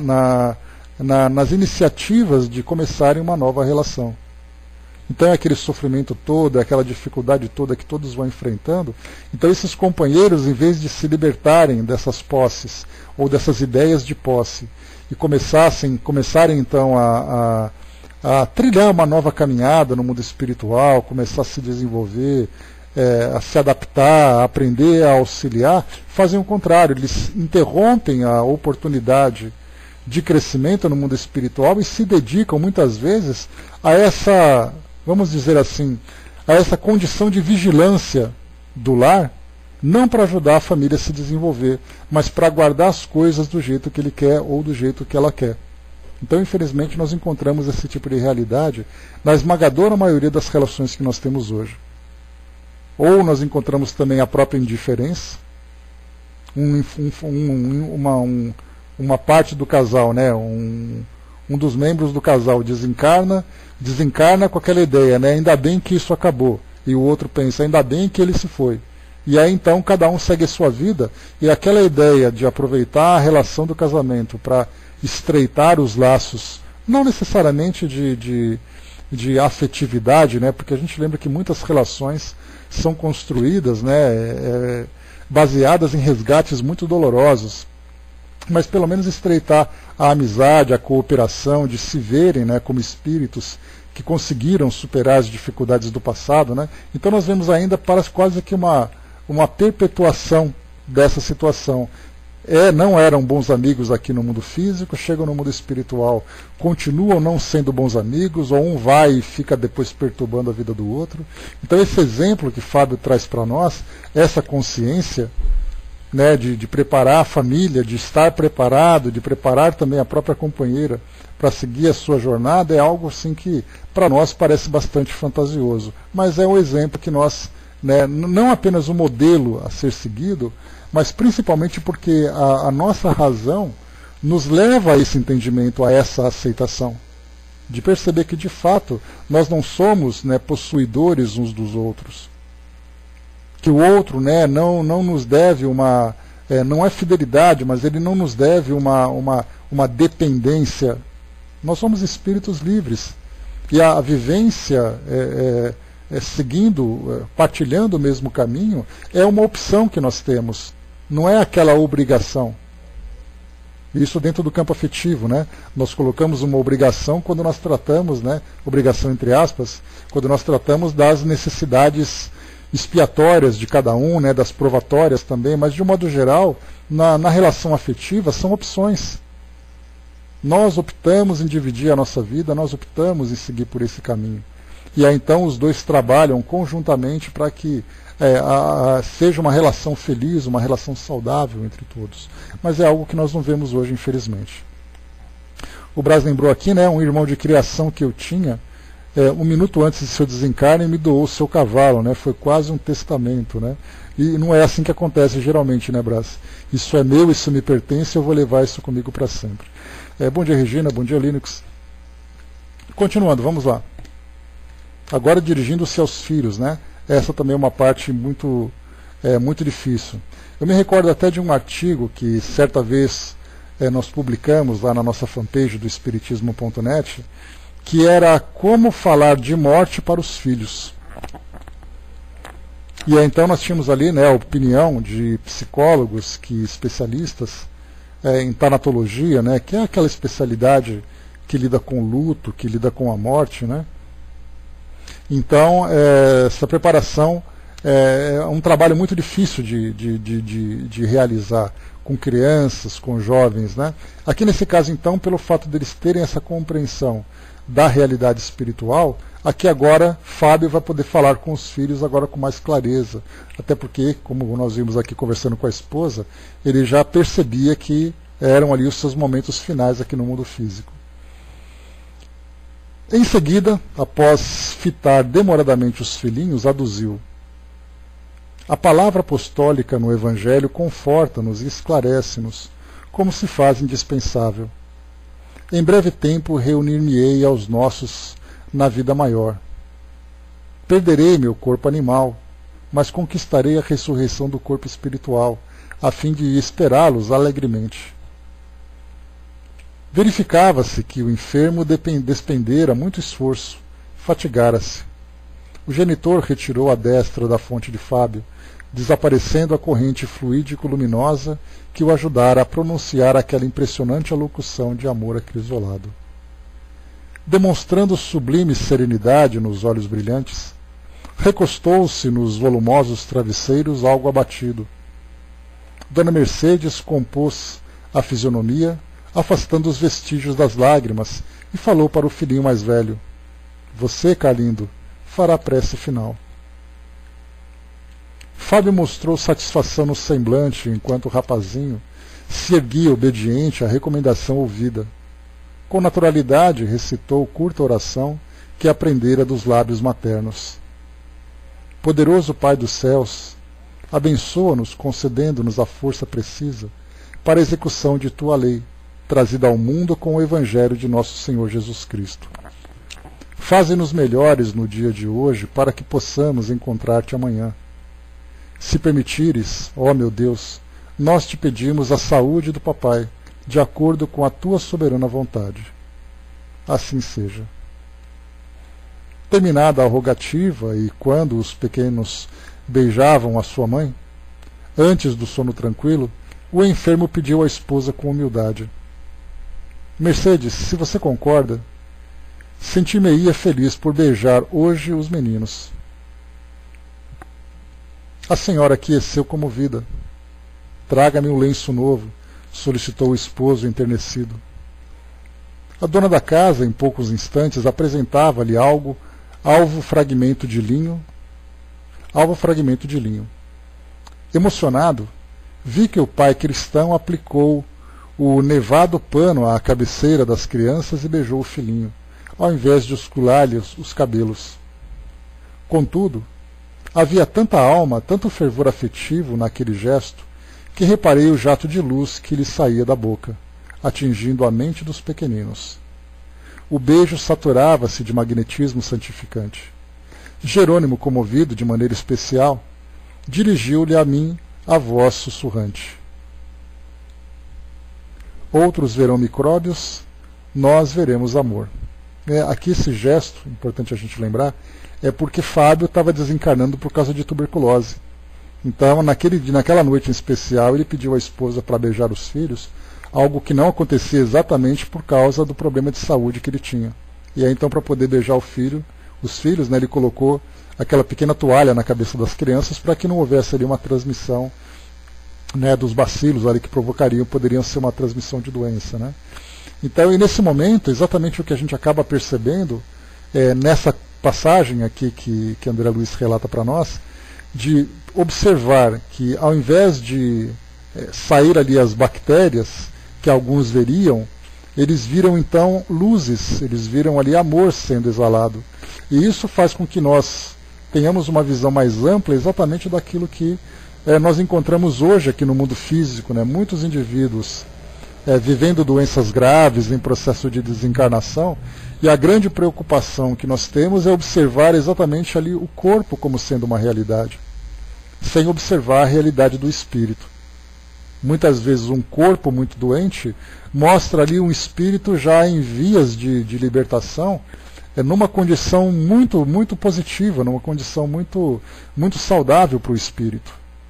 nas iniciativas de começarem uma nova relação. Então é aquele sofrimento todo, é aquela dificuldade toda que todos vão enfrentando. Então esses companheiros, em vez de se libertarem dessas posses, ou dessas ideias de posse, e começarem então a trilhar uma nova caminhada no mundo espiritual, começar a se desenvolver, a se adaptar, a aprender a auxiliar, fazem o contrário, eles interrompem a oportunidade de crescimento no mundo espiritual e se dedicam muitas vezes a essa, vamos dizer assim, a essa condição de vigilância do lar, não para ajudar a família a se desenvolver, mas para guardar as coisas do jeito que ele quer ou do jeito que ela quer. Então, infelizmente, nós encontramos esse tipo de realidade na esmagadora maioria das relações que nós temos hoje. Ou nós encontramos também a própria indiferença, uma parte do casal, né, um dos membros do casal desencarna com aquela ideia, né, ainda bem que isso acabou, e o outro pensa, ainda bem que ele se foi. E aí então cada um segue a sua vida, e aquela ideia de aproveitar a relação do casamento para estreitar os laços, não necessariamente de de afetividade, né? Porque a gente lembra que muitas relações são construídas, né, baseadas em resgates muito dolorosos, mas pelo menos estreitar a amizade, a cooperação, de se verem, né, como espíritos que conseguiram superar as dificuldades do passado, né? Então nós vemos ainda quase que uma perpetuação dessa situação. Não eram bons amigos aqui no mundo físico, chegam no mundo espiritual, continuam não sendo bons amigos, ou um vai e fica depois perturbando a vida do outro. Então esse exemplo que Fábio traz para nós, essa consciência, né, de preparar a família, de estar preparado, de preparar também a própria companheira para seguir a sua jornada, é algo assim que para nós parece bastante fantasioso, mas é um exemplo que nós, né, não apenas um modelo a ser seguido, mas principalmente porque a nossa razão nos leva a esse entendimento, a essa aceitação, de perceber que de fato nós não somos, né, possuidores uns dos outros, que o outro, né, não nos deve não é fidelidade, mas ele não nos deve uma dependência. Nós somos espíritos livres e a vivência seguindo, partilhando o mesmo caminho, é uma opção que nós temos, não é aquela obrigação. Isso dentro do campo afetivo, né? Nós colocamos uma obrigação quando nós tratamos, né, obrigação entre aspas, quando nós tratamos das necessidades expiatórias de cada um, né, das provatórias também, mas de um modo geral, na relação afetiva, são opções. Nós optamos em dividir a nossa vida, nós optamos em seguir por esse caminho. E aí então os dois trabalham conjuntamente para que seja uma relação feliz, uma relação saudável entre todos. Mas é algo que nós não vemos hoje, infelizmente. O Braz lembrou aqui, né, um irmão de criação que eu tinha, 1 minuto antes de seu desencarne, me doou o seu cavalo, né, foi quase um testamento, né? E não é assim que acontece geralmente, né, Braz? Isso é meu, isso me pertence, eu vou levar isso comigo para sempre. Bom dia, Regina, bom dia, Linux. Continuando, vamos lá. Agora dirigindo-se aos filhos, né? Essa também é uma parte muito difícil. Eu me recordo até de um artigo que certa vez nós publicamos lá na nossa fanpage do espiritismo.net, que era como falar de morte para os filhos. E aí, então nós tínhamos ali, né, a opinião de psicólogos, especialistas em tanatologia, né, que é aquela especialidade que lida com o luto, que lida com a morte, né? Então, essa preparação é um trabalho muito difícil de realizar com crianças, com jovens, né? Aqui nesse caso, então, pelo fato deles terem essa compreensão da realidade espiritual, aqui agora Fábio vai poder falar com os filhos agora com mais clareza, até porque, como nós vimos aqui conversando com a esposa, ele já percebia que eram ali os seus momentos finais aqui no mundo físico. Em seguida, após fitar demoradamente os filhinhos, aduziu: a palavra apostólica no Evangelho conforta-nos e esclarece-nos, como se faz indispensável. Em breve tempo reunir-me-ei aos nossos na vida maior. Perderei meu corpo animal, mas conquistarei a ressurreição do corpo espiritual, a fim de esperá-los alegremente. Verificava-se que o enfermo despendera muito esforço, fatigara-se. O genitor retirou a destra da fonte de Fábio, desaparecendo a corrente fluídico-luminosa que o ajudara a pronunciar aquela impressionante alocução de amor acrisolado. Demonstrando sublime serenidade nos olhos brilhantes, recostou-se nos volumosos travesseiros algo abatido. Dona Mercedes compôs a fisionomia, afastando os vestígios das lágrimas, e falou para o filhinho mais velho: você, Carlindo, fará a prece final. Fábio mostrou satisfação no semblante enquanto o rapazinho se erguia obediente à recomendação ouvida. Com naturalidade recitou curta oração que aprendera dos lábios maternos. Poderoso Pai dos céus, abençoa-nos concedendo-nos a força precisa para a execução de tua lei, trazida ao mundo com o Evangelho de nosso Senhor Jesus Cristo. Faze-nos melhores no dia de hoje para que possamos encontrar-te amanhã. Se permitires, ó meu Deus, nós te pedimos a saúde do papai, de acordo com a tua soberana vontade. Assim seja. terminada a rogativa e quando os pequenos beijavam a sua mãe, antes do sono tranquilo, o enfermo pediu à esposa com humildade: Mercedes, se você concorda, sentir-me-ia feliz por beijar hoje os meninos. A senhora aqueceu comovida. Traga-me um lenço novo, solicitou o esposo enternecido. A dona da casa, em poucos instantes, apresentava-lhe alvo fragmento de linho. Emocionado, vi que o pai cristão aplicou o nevado pano à cabeceira das crianças e beijou o filhinho, ao invés de oscular-lhes os cabelos. Contudo, havia tanta alma, tanto fervor afetivo naquele gesto, que reparei o jato de luz que lhe saía da boca, atingindo a mente dos pequeninos. O beijo saturava-se de magnetismo santificante. Jerônimo, comovido de maneira especial, dirigiu-lhe a mim a voz sussurrante: Outros verão micróbios, nós veremos amor. Aqui esse gesto, importante a gente lembrar, é porque Fábio estava desencarnando por causa de tuberculose. Então, naquela noite em especial, ele pediu à esposa para beijar os filhos, algo que não acontecia exatamente por causa do problema de saúde que ele tinha. E aí, então, para poder beijar os filhos, né, ele colocou aquela pequena toalha na cabeça das crianças para que não houvesse ali uma transmissão, né, dos bacilos ali que poderiam ser uma transmissão de doença, né? Então, e nesse momento, exatamente o que a gente acaba percebendo nessa passagem aqui que André Luiz relata para nós, de observar que ao invés de sair ali as bactérias que alguns veriam, eles viram então luzes, eles viram ali amor sendo exalado. E isso faz com que nós tenhamos uma visão mais ampla exatamente daquilo que nós encontramos hoje aqui no mundo físico, né? Muitos indivíduos vivendo doenças graves em processo de desencarnação, e a grande preocupação que nós temos é observar exatamente ali o corpo como sendo uma realidade, sem observar a realidade do espírito. Muitas vezes um corpo muito doente mostra ali um espírito já em vias de libertação, numa condição muito, muito positiva, numa condição muito, muito saudável para o espírito.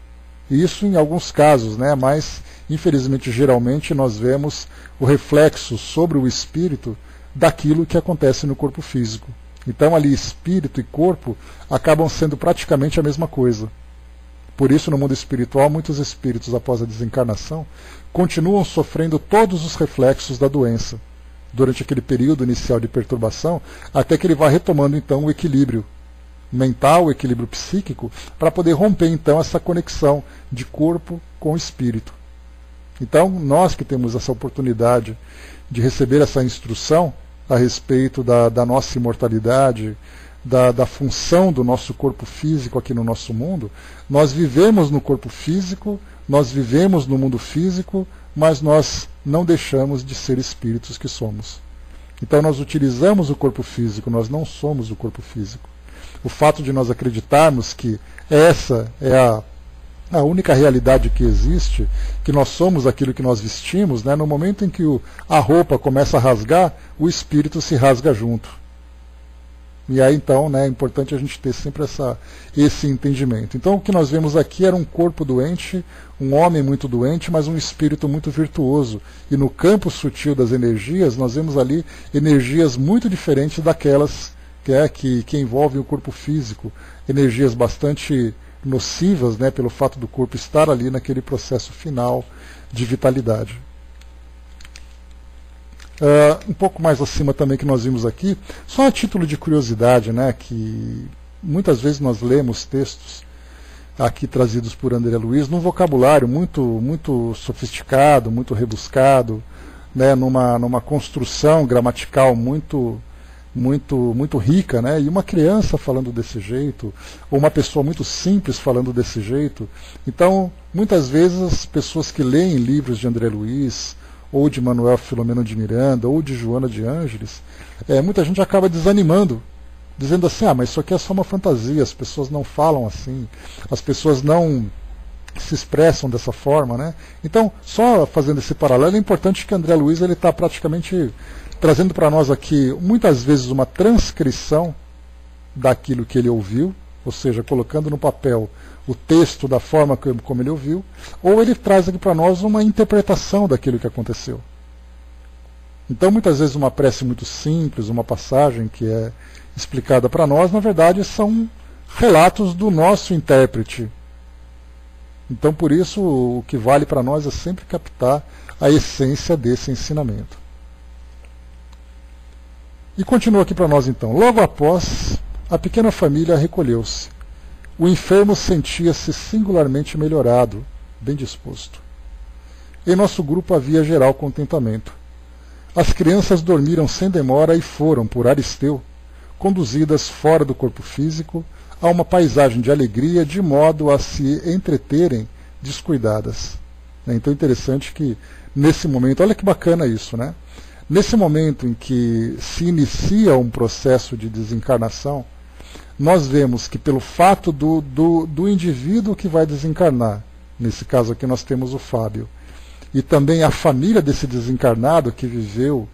E isso em alguns casos, né? Mas infelizmente, geralmente, nós vemos o reflexo sobre o espírito daquilo que acontece no corpo físico. Então, ali, espírito e corpo acabam sendo praticamente a mesma coisa. Por isso, no mundo espiritual, muitos espíritos, após a desencarnação, continuam sofrendo todos os reflexos da doença, durante aquele período inicial de perturbação, até que ele vá retomando, então, o equilíbrio mental, o equilíbrio psíquico, para poder romper, então, essa conexão de corpo com espírito. Então, nós que temos essa oportunidade de receber essa instrução a respeito da nossa imortalidade, da função do nosso corpo físico aqui no nosso mundo, nós vivemos no corpo físico, nós vivemos no mundo físico, mas nós não deixamos de ser espíritos que somos. Então, nós utilizamos o corpo físico, nós não somos o corpo físico. O fato de nós acreditarmos que essa é a única realidade que existe, que nós somos aquilo que nós vestimos, né? No momento em que a roupa começa a rasgar, o espírito se rasga junto. E aí então, né, é importante a gente ter sempre esse entendimento. Então o que nós vemos aqui era um corpo doente, um homem muito doente, mas um espírito muito virtuoso. E no campo sutil das energias, nós vemos ali energias muito diferentes daquelas que envolvem o corpo físico, energias bastante nocivas, né, pelo fato do corpo estar ali naquele processo final de vitalidade. Um pouco mais acima também que nós vimos aqui, só a título de curiosidade, né, que muitas vezes nós lemos textos aqui trazidos por André Luiz num vocabulário muito, muito sofisticado, muito rebuscado, né, numa construção gramatical muito rica, né? E uma criança falando desse jeito, ou uma pessoa muito simples falando desse jeito. Então, muitas vezes as pessoas que leem livros de André Luiz, ou de Manuel Filomeno de Miranda, ou de Joana de Ângeles, muita gente acaba desanimando, dizendo assim, mas isso aqui é só uma fantasia, as pessoas não falam assim, as pessoas não se expressam dessa forma, né? Então, só fazendo esse paralelo, é importante que André Luiz está praticamente trazendo para nós aqui, muitas vezes, uma transcrição daquilo que ele ouviu, ou seja, colocando no papel o texto da forma como ele ouviu, ou ele traz aqui para nós uma interpretação daquilo que aconteceu. Então, muitas vezes, uma prece muito simples, uma passagem que é explicada para nós, na verdade, são relatos do nosso intérprete. Então, por isso, o que vale para nós é sempre captar a essência desse ensinamento. E continua aqui para nós, então. Logo após, a pequena família recolheu-se. O enfermo sentia-se singularmente melhorado, bem disposto. Em nosso grupo havia geral contentamento. As crianças dormiram sem demora e foram, por Aristeu, conduzidas fora do corpo físico, a uma paisagem de alegria, de modo a se entreterem descuidadas. Então é interessante que, nesse momento, olha que bacana isso, né? Nesse momento em que se inicia um processo de desencarnação, nós vemos que pelo fato do indivíduo que vai desencarnar, nesse caso aqui nós temos o Fábio, e também a família desse desencarnado que viveu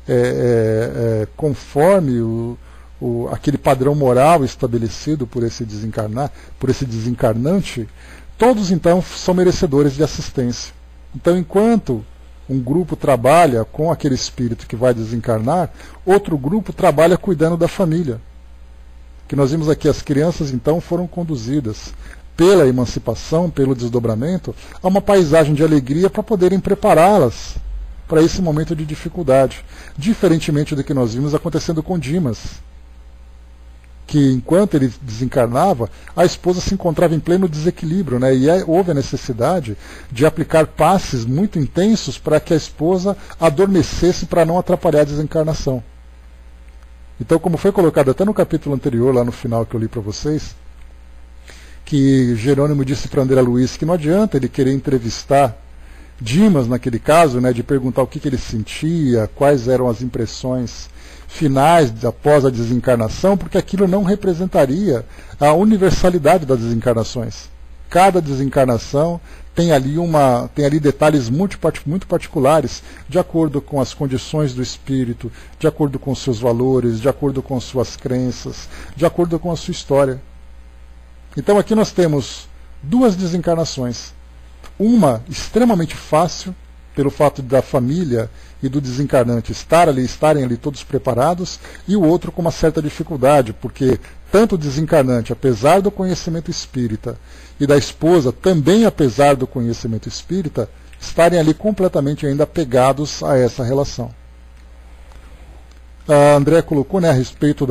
conforme aquele padrão moral estabelecido por esse desencarnante, todos então são merecedores de assistência. Então, enquanto um grupo trabalha com aquele espírito que vai desencarnar, outro grupo trabalha cuidando da família. Que nós vimos aqui, as crianças então foram conduzidas pela emancipação, pelo desdobramento, a uma paisagem de alegria para poderem prepará-las para esse momento de dificuldade. Diferentemente do que nós vimos acontecendo com Dimas, que enquanto ele desencarnava, a esposa se encontrava em pleno desequilíbrio, né? E houve a necessidade de aplicar passes muito intensos para que a esposa adormecesse para não atrapalhar a desencarnação. Então, como foi colocado até no capítulo anterior, lá no final que eu li para vocês, que Jerônimo disse para André Luiz que não adianta ele querer entrevistar Dimas, naquele caso, né, de perguntar o que ele sentia, quais eram as impressões finais após a desencarnação, porque aquilo não representaria a universalidade das desencarnações. Cada desencarnação tem ali detalhes muito particulares, de acordo com as condições do espírito, de acordo com os seus valores, de acordo com suas crenças, de acordo com a sua história. Então aqui nós temos duas desencarnações. Uma extremamente fácil, pelo fato da família e do desencarnante estarem ali todos preparados, e o outro com uma certa dificuldade, porque tanto o desencarnante, apesar do conhecimento espírita, e da esposa, também apesar do conhecimento espírita, estarem ali completamente ainda apegados a essa relação. A André colocou, né, a respeito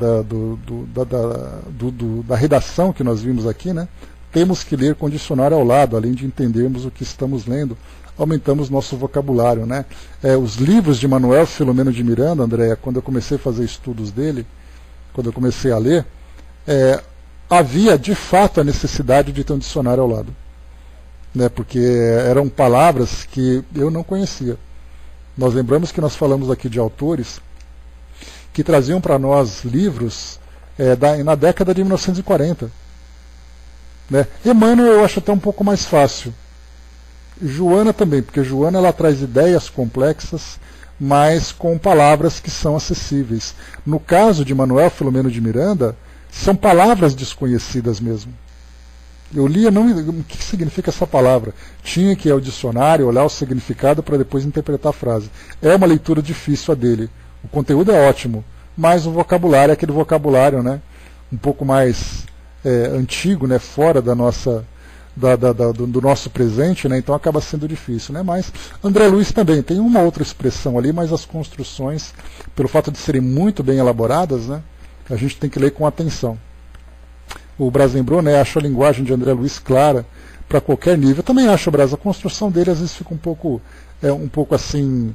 da redação que nós vimos aqui, né, temos que ler com dicionário ao lado, além de entendermos o que estamos lendo, aumentamos nosso vocabulário, né? Os livros de Manuel Filomeno de Miranda, André, quando eu comecei a fazer estudos dele, quando eu comecei a ler, havia de fato a necessidade de ter um dicionário ao lado, né? Porque eram palavras que eu não conhecia. Nós lembramos que nós falamos aqui de autores que traziam para nós livros na década de 1940. Né? Emmanuel eu acho até um pouco mais fácil. Joana também, porque Joana ela traz ideias complexas, mas com palavras que são acessíveis. No caso de Manuel Filomeno de Miranda, são palavras desconhecidas mesmo. Eu lia, o que significa essa palavra? Tinha que ir ao dicionário, olhar o significado para depois interpretar a frase. É uma leitura difícil a dele. O conteúdo é ótimo, mas o vocabulário é aquele vocabulário, né, um pouco mais antigo, né, fora da nossa... do nosso presente, né? Então acaba sendo difícil, né? Mas André Luiz também tem uma outra expressão ali, mas as construções, pelo fato de serem muito bem elaboradas, né, a gente tem que ler com atenção. O Brasenbro, né, acha a linguagem de André Luiz clara para qualquer nível. Eu também acho, Braz, a construção dele às vezes fica um pouco assim,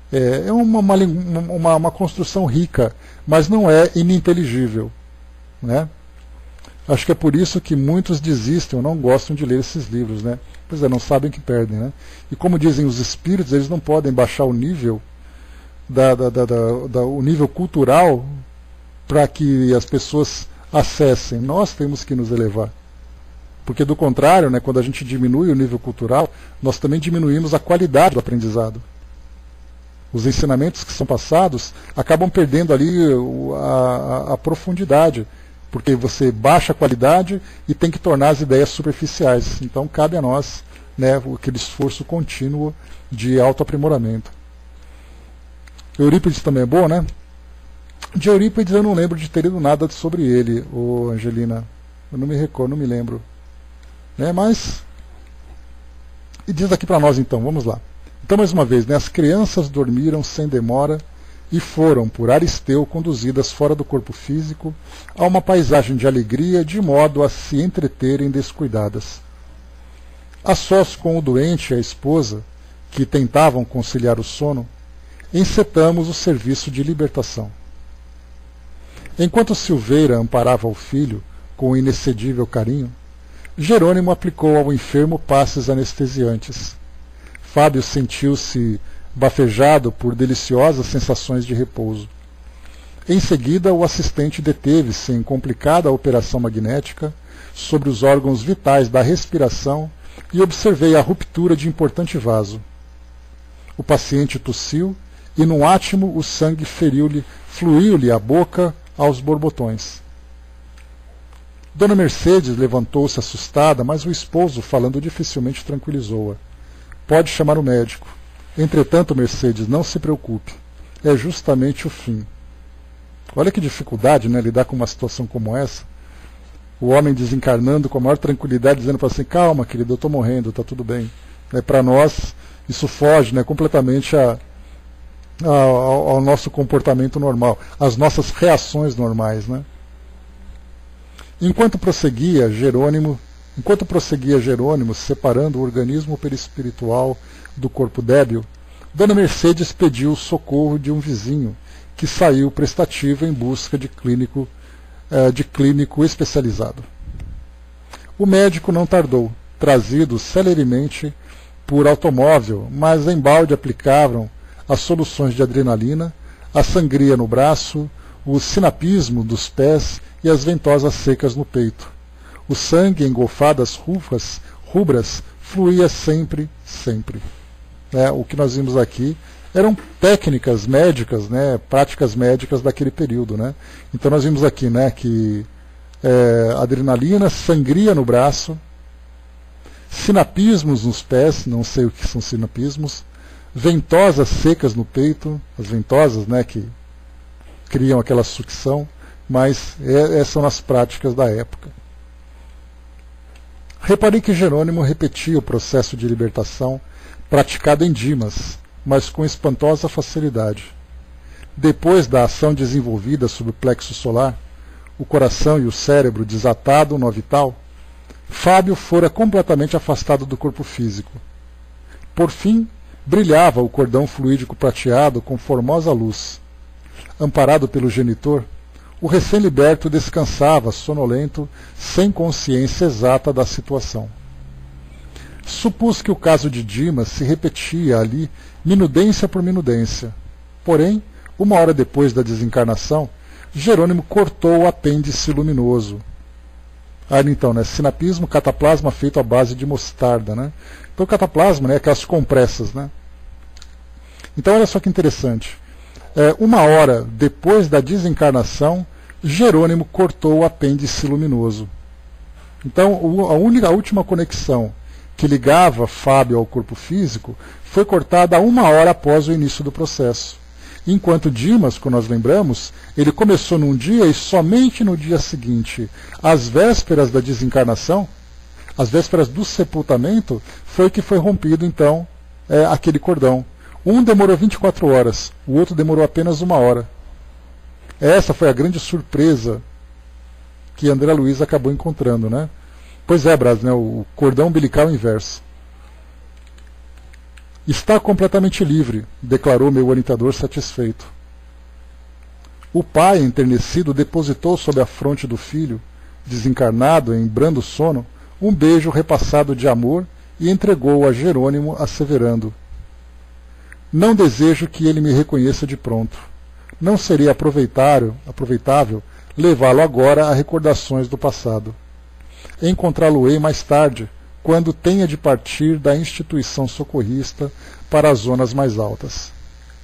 uma construção rica, mas não é ininteligível, né? Acho que é por isso que muitos desistem ou não gostam de ler esses livros, né? Pois é, não sabem que perdem, né? E como dizem os espíritos, eles não podem baixar o nível o nível cultural para que as pessoas acessem. Nós temos que nos elevar. Porque do contrário, né, quando a gente diminui o nível cultural, nós também diminuímos a qualidade do aprendizado. Os ensinamentos que são passados acabam perdendo ali a profundidade, porque você baixa a qualidade e tem que tornar as ideias superficiais. Então cabe a nós, né, aquele esforço contínuo de autoaprimoramento. Eurípides também é bom, né? De Eurípides eu não lembro de ter lido nada sobre ele, Angelina. Eu não me recordo, não me lembro. Né, mas... E diz aqui para nós então, vamos lá. Então, mais uma vez, né, as crianças dormiram sem demora e foram, por Aristeu, conduzidas fora do corpo físico a uma paisagem de alegria, de modo a se entreterem descuidadas. A sós com o doente e a esposa, que tentavam conciliar o sono, encetamos o serviço de libertação. Enquanto Silveira amparava o filho com inexcedível carinho, Jerônimo aplicou ao enfermo passes anestesiantes. Fábio sentiu-se bafejado por deliciosas sensações de repouso. Em seguida, o assistente deteve-se em complicada operação magnética sobre os órgãos vitais da respiração e observei a ruptura de importante vaso. O paciente tossiu e, num átimo, o sangue fluiu-lhe a boca aos borbotões. Dona Mercedes levantou-se assustada, mas o esposo, falando dificilmente, tranquilizou-a. Pode chamar o médico. Entretanto, Mercedes, não se preocupe. É justamente o fim. Olha que dificuldade, né, lidar com uma situação como essa. O homem desencarnando com a maior tranquilidade, dizendo para assim, calma, querido, eu estou morrendo, está tudo bem. Para nós, isso foge, né, completamente ao nosso comportamento normal, às nossas reações normais, né? Enquanto prosseguia Jerônimo, separando o organismo perispiritual do corpo débil, Dona Mercedes pediu o socorro de um vizinho, que saiu prestativo em busca de clínico especializado. O médico não tardou, trazido celeremente por automóvel, mas embalde aplicavam as soluções de adrenalina, a sangria no braço, o sinapismo dos pés e as ventosas secas no peito. O sangue, em golfadas rubras, fluía sempre. O que nós vimos aqui eram técnicas médicas, né, práticas médicas daquele período. Né? Então nós vimos aqui, né, que adrenalina, sangria no braço, sinapismos nos pés, não sei o que são sinapismos, ventosas secas no peito, as ventosas, né, que criam aquela sucção, mas essas são as práticas da época. Reparei que Jerônimo repetia o processo de libertação praticado em Dimas, mas com espantosa facilidade. Depois da ação desenvolvida sobre o plexo solar, o coração e o cérebro desatado no vital, Fábio fora completamente afastado do corpo físico. Por fim, brilhava o cordão fluídico prateado com formosa luz. Amparado pelo genitor, o recém-liberto descansava, sonolento, sem consciência exata da situação. Supus que o caso de Dimas se repetia ali, minudência por minudência. Porém, 1 hora depois da desencarnação, Jerônimo cortou o apêndice luminoso. Então, né, sinapismo, cataplasma feito à base de mostarda. Né? Então, cataplasma, né, aquelas compressas. Né? Então, olha só que interessante. 1 hora depois da desencarnação, Jerônimo cortou o apêndice luminoso. Então, a última conexão que ligava Fábio ao corpo físico foi cortada 1 hora após o início do processo. Enquanto Dimas, como nós lembramos, ele começou num dia e somente no dia seguinte, às vésperas da desencarnação, às vésperas do sepultamento, foi que foi rompido então aquele cordão. Um demorou 24 horas, o outro demorou apenas 1 hora. Essa foi a grande surpresa que André Luiz acabou encontrando, né? Pois é, Braz, né? O cordão umbilical inverso. Está completamente livre, declarou meu orientador satisfeito. O pai, enternecido, depositou sobre a fronte do filho, desencarnado em brando sono, um beijo repassado de amor e entregou-o a Jerônimo, asseverando: não desejo que ele me reconheça de pronto. Não seria aproveitável levá-lo agora a recordações do passado. Encontrá-lo-ei mais tarde, quando tenha de partir da instituição socorrista para as zonas mais altas.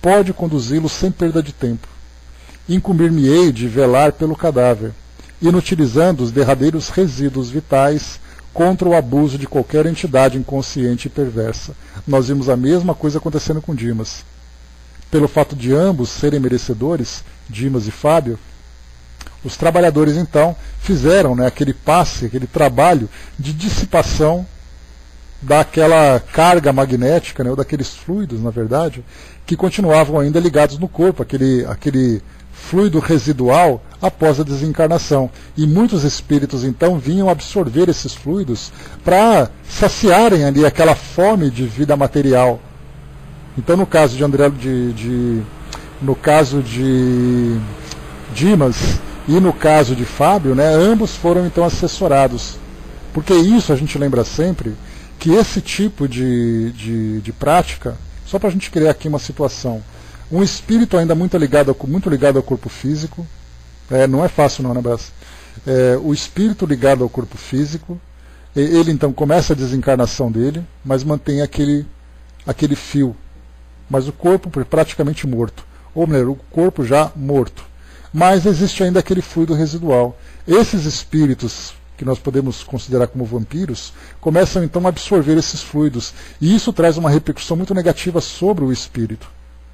pode conduzi-lo sem perda de tempo. Incumbir-me-ei de velar pelo cadáver, inutilizando os derradeiros resíduos vitais contra o abuso de qualquer entidade inconsciente e perversa. Nós vimos a mesma coisa acontecendo com Dimas. Pelo fato de ambos serem merecedores, Dimas e Fábio, os trabalhadores então fizeram, né, aquele passe, aquele trabalho de dissipação daquela carga magnética, né, ou daqueles fluidos, na verdade, que continuavam ainda ligados no corpo, aquele fluido residual após a desencarnação. E muitos espíritos então vinham absorver esses fluidos para saciarem ali aquela fome de vida material. Então, no caso de no caso de Dimas e no caso de Fábio, né, ambos foram então assessorados. Porque isso a gente lembra sempre, que esse tipo de prática, só para a gente criar aqui uma situação, um espírito ainda muito ligado ao corpo físico, não é fácil não, né, Brás? O espírito ligado ao corpo físico, ele então começa a desencarnação dele, mas mantém aquele fio, mas o corpo praticamente morto, ou melhor, o corpo já morto, mas existe ainda aquele fluido residual. Esses espíritos, que nós podemos considerar como vampiros, começam então a absorver esses fluidos, e isso traz uma repercussão muito negativa sobre o espírito.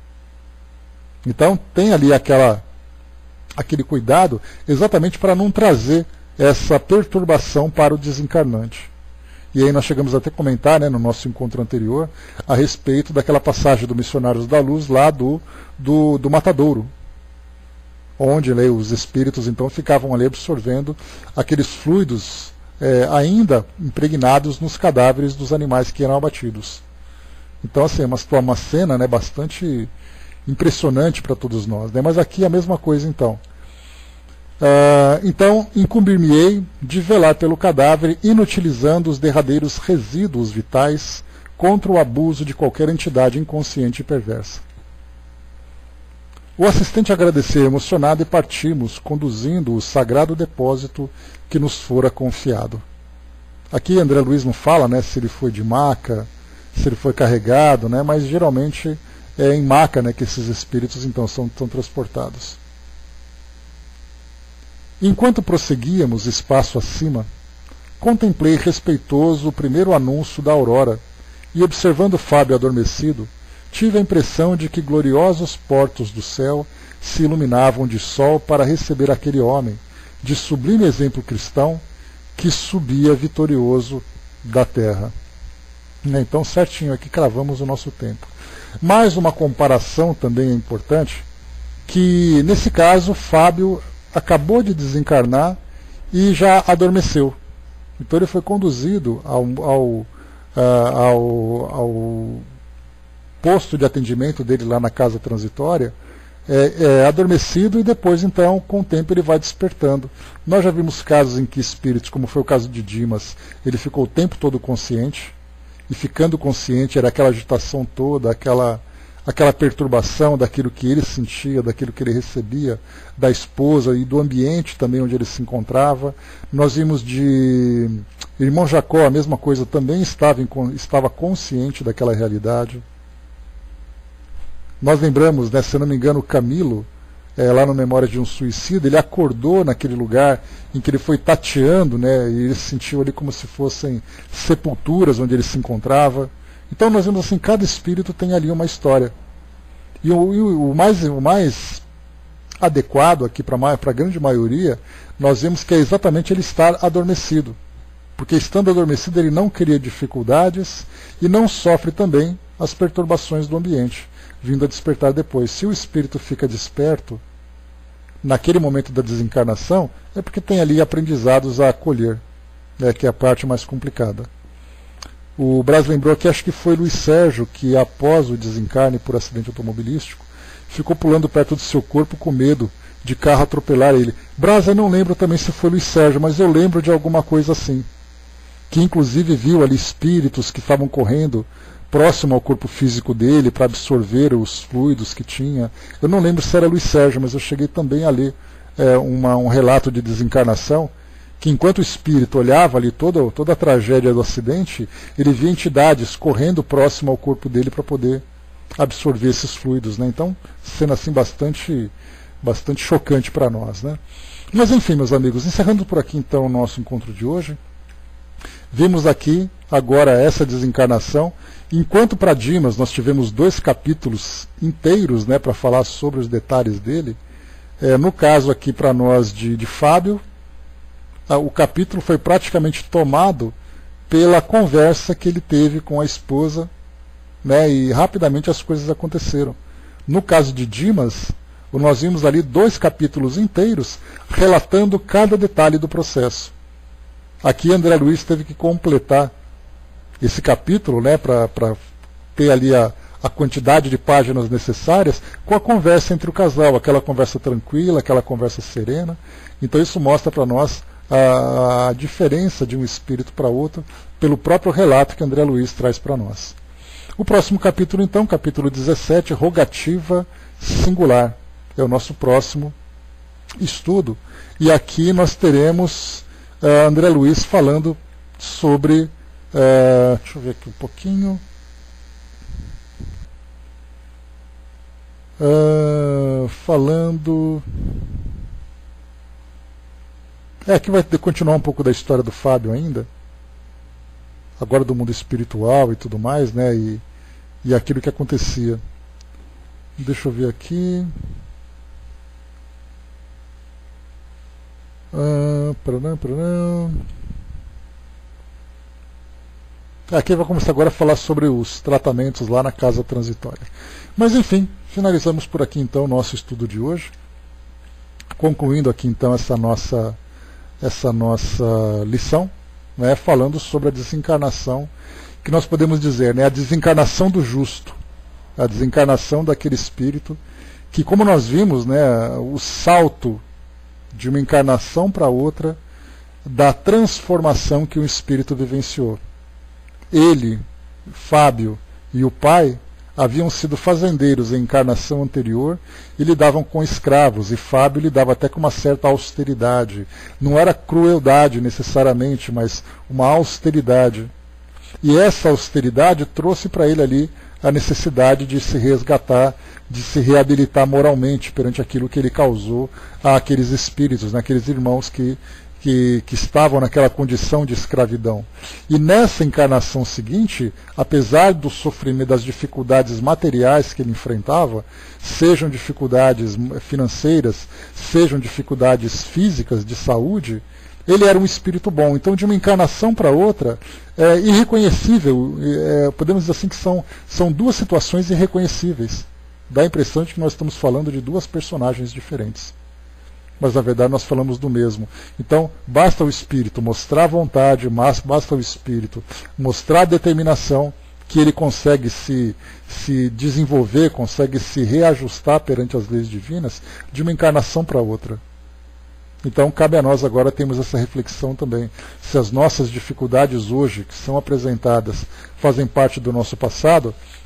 Então tem ali aquele cuidado exatamente para não trazer essa perturbação para o desencarnante. E aí nós chegamos até a comentar, né, no nosso encontro anterior, a respeito daquela passagem do Missionários da Luz lá do Matadouro, onde, né, os espíritos então ficavam ali absorvendo aqueles fluidos ainda impregnados nos cadáveres dos animais que eram abatidos. Então, assim, é uma cena, né, bastante impressionante para todos nós, né? Mas aqui a mesma coisa então. Então, incumbir-me-ei de velar pelo cadáver, inutilizando os derradeiros resíduos vitais contra o abuso de qualquer entidade inconsciente e perversa. O assistente agradeceu emocionado e partimos, conduzindo o sagrado depósito que nos fora confiado. Aqui André Luiz não fala, né, se ele foi de maca, se ele foi carregado, né, mas geralmente é em maca, né, que esses espíritos então são transportados. Enquanto prosseguíamos espaço acima, contemplei respeitoso o primeiro anúncio da aurora e, observando Fábio adormecido, tive a impressão de que gloriosos portos do céu se iluminavam de sol para receber aquele homem, de sublime exemplo cristão, que subia vitorioso da terra. Então, certinho aqui cravamos o nosso tempo. Mais uma comparação também é importante, que nesse caso Fábio acabou de desencarnar e já adormeceu. Então ele foi conduzido ao posto de atendimento dele lá na casa transitória, adormecido, e depois então com o tempo ele vai despertando. Nós já vimos casos em que espíritos, como foi o caso de Dimas, ele ficou o tempo todo consciente, e ficando consciente era aquela agitação toda, aquela perturbação daquilo que ele sentia, daquilo que ele recebia da esposa e do ambiente também onde ele se encontrava. Nós vimos de irmão Jacó a mesma coisa, também estava consciente daquela realidade. Nós lembramos, né, se eu não me engano, Camilo, lá no Memória de um Suicida, ele acordou naquele lugar em que ele foi tateando, né, e ele se sentiu ali como se fossem sepulturas onde ele se encontrava. Então nós vemos assim, cada espírito tem ali uma história. E o mais adequado aqui para a grande maioria, nós vemos que é exatamente ele estar adormecido. Porque estando adormecido ele não cria dificuldades e não sofre também as perturbações do ambiente, vindo a despertar depois. Se o espírito fica desperto naquele momento da desencarnação, é porque tem ali aprendizados a acolher, né, que é a parte mais complicada. O Brás lembrou que acho que foi Luiz Sérgio que, após o desencarne por acidente automobilístico, ficou pulando perto do seu corpo com medo de carro atropelar ele. Brás, eu não lembro também se foi Luiz Sérgio, mas eu lembro de alguma coisa assim. Que inclusive viu ali espíritos que estavam correndo próximo ao corpo físico dele para absorver os fluidos que tinha. Eu não lembro se era Luiz Sérgio, mas eu cheguei também a ler um relato de desencarnação, que enquanto o espírito olhava ali toda a tragédia do acidente, ele via entidades correndo próximo ao corpo dele para poder absorver esses fluidos, né? Então, sendo assim bastante chocante para nós, né? Mas enfim, meus amigos, encerrando por aqui então o nosso encontro de hoje, vimos aqui agora essa desencarnação. Enquanto para Dimas nós tivemos 2 capítulos inteiros, né, para falar sobre os detalhes dele, no caso aqui para nós de Fábio, o capítulo foi praticamente tomado pela conversa que ele teve com a esposa, né, e rapidamente as coisas aconteceram. No caso de Dimas, nós vimos ali 2 capítulos inteiros relatando cada detalhe do processo. Aqui André Luiz teve que completar esse capítulo, né, para ter ali a quantidade de páginas necessárias com a conversa entre o casal, aquela conversa tranquila, aquela conversa serena. Então isso mostra para nós a diferença de um espírito para outro pelo próprio relato que André Luiz traz para nós. O próximo capítulo então, capítulo 17, rogativa singular, é o nosso próximo estudo. E aqui nós teremos André Luiz falando sobre, deixa eu ver aqui um pouquinho, falando, aqui vai continuar um pouco da história do Fábio ainda, agora do mundo espiritual e tudo mais, né, e aquilo que acontecia. Deixa eu ver aqui. Aqui vai começar agora a falar sobre os tratamentos lá na casa transitória. Mas enfim, finalizamos por aqui então o nosso estudo de hoje, concluindo aqui então essa nossa lição, né, falando sobre a desencarnação, que nós podemos dizer, né, a desencarnação do justo, a desencarnação daquele espírito que, como nós vimos, né, o salto de uma encarnação para outra, da transformação que o espírito vivenciou. Ele, Fábio e o pai haviam sido fazendeiros em encarnação anterior e lidavam com escravos, e Fábio lidava até com uma certa austeridade. Não era crueldade necessariamente, mas uma austeridade. E essa austeridade trouxe para ele ali a necessidade de se resgatar, de se reabilitar moralmente perante aquilo que ele causou àqueles espíritos, naqueles irmãos que estavam naquela condição de escravidão. E nessa encarnação seguinte, apesar do sofrimento, das dificuldades materiais que ele enfrentava, sejam dificuldades financeiras, sejam dificuldades físicas, de saúde, ele era um espírito bom. Então, de uma encarnação para outra, é irreconhecível, podemos dizer assim que são 2 situações irreconhecíveis. Dá a impressão de que nós estamos falando de 2 personagens diferentes. Mas, na verdade, nós falamos do mesmo. Então, basta o espírito mostrar vontade, basta o espírito mostrar determinação, que ele consegue se desenvolver, consegue se reajustar perante as leis divinas, de uma encarnação para outra. Então, cabe a nós agora termos essa reflexão também. Se as nossas dificuldades hoje, que são apresentadas, fazem parte do nosso passado,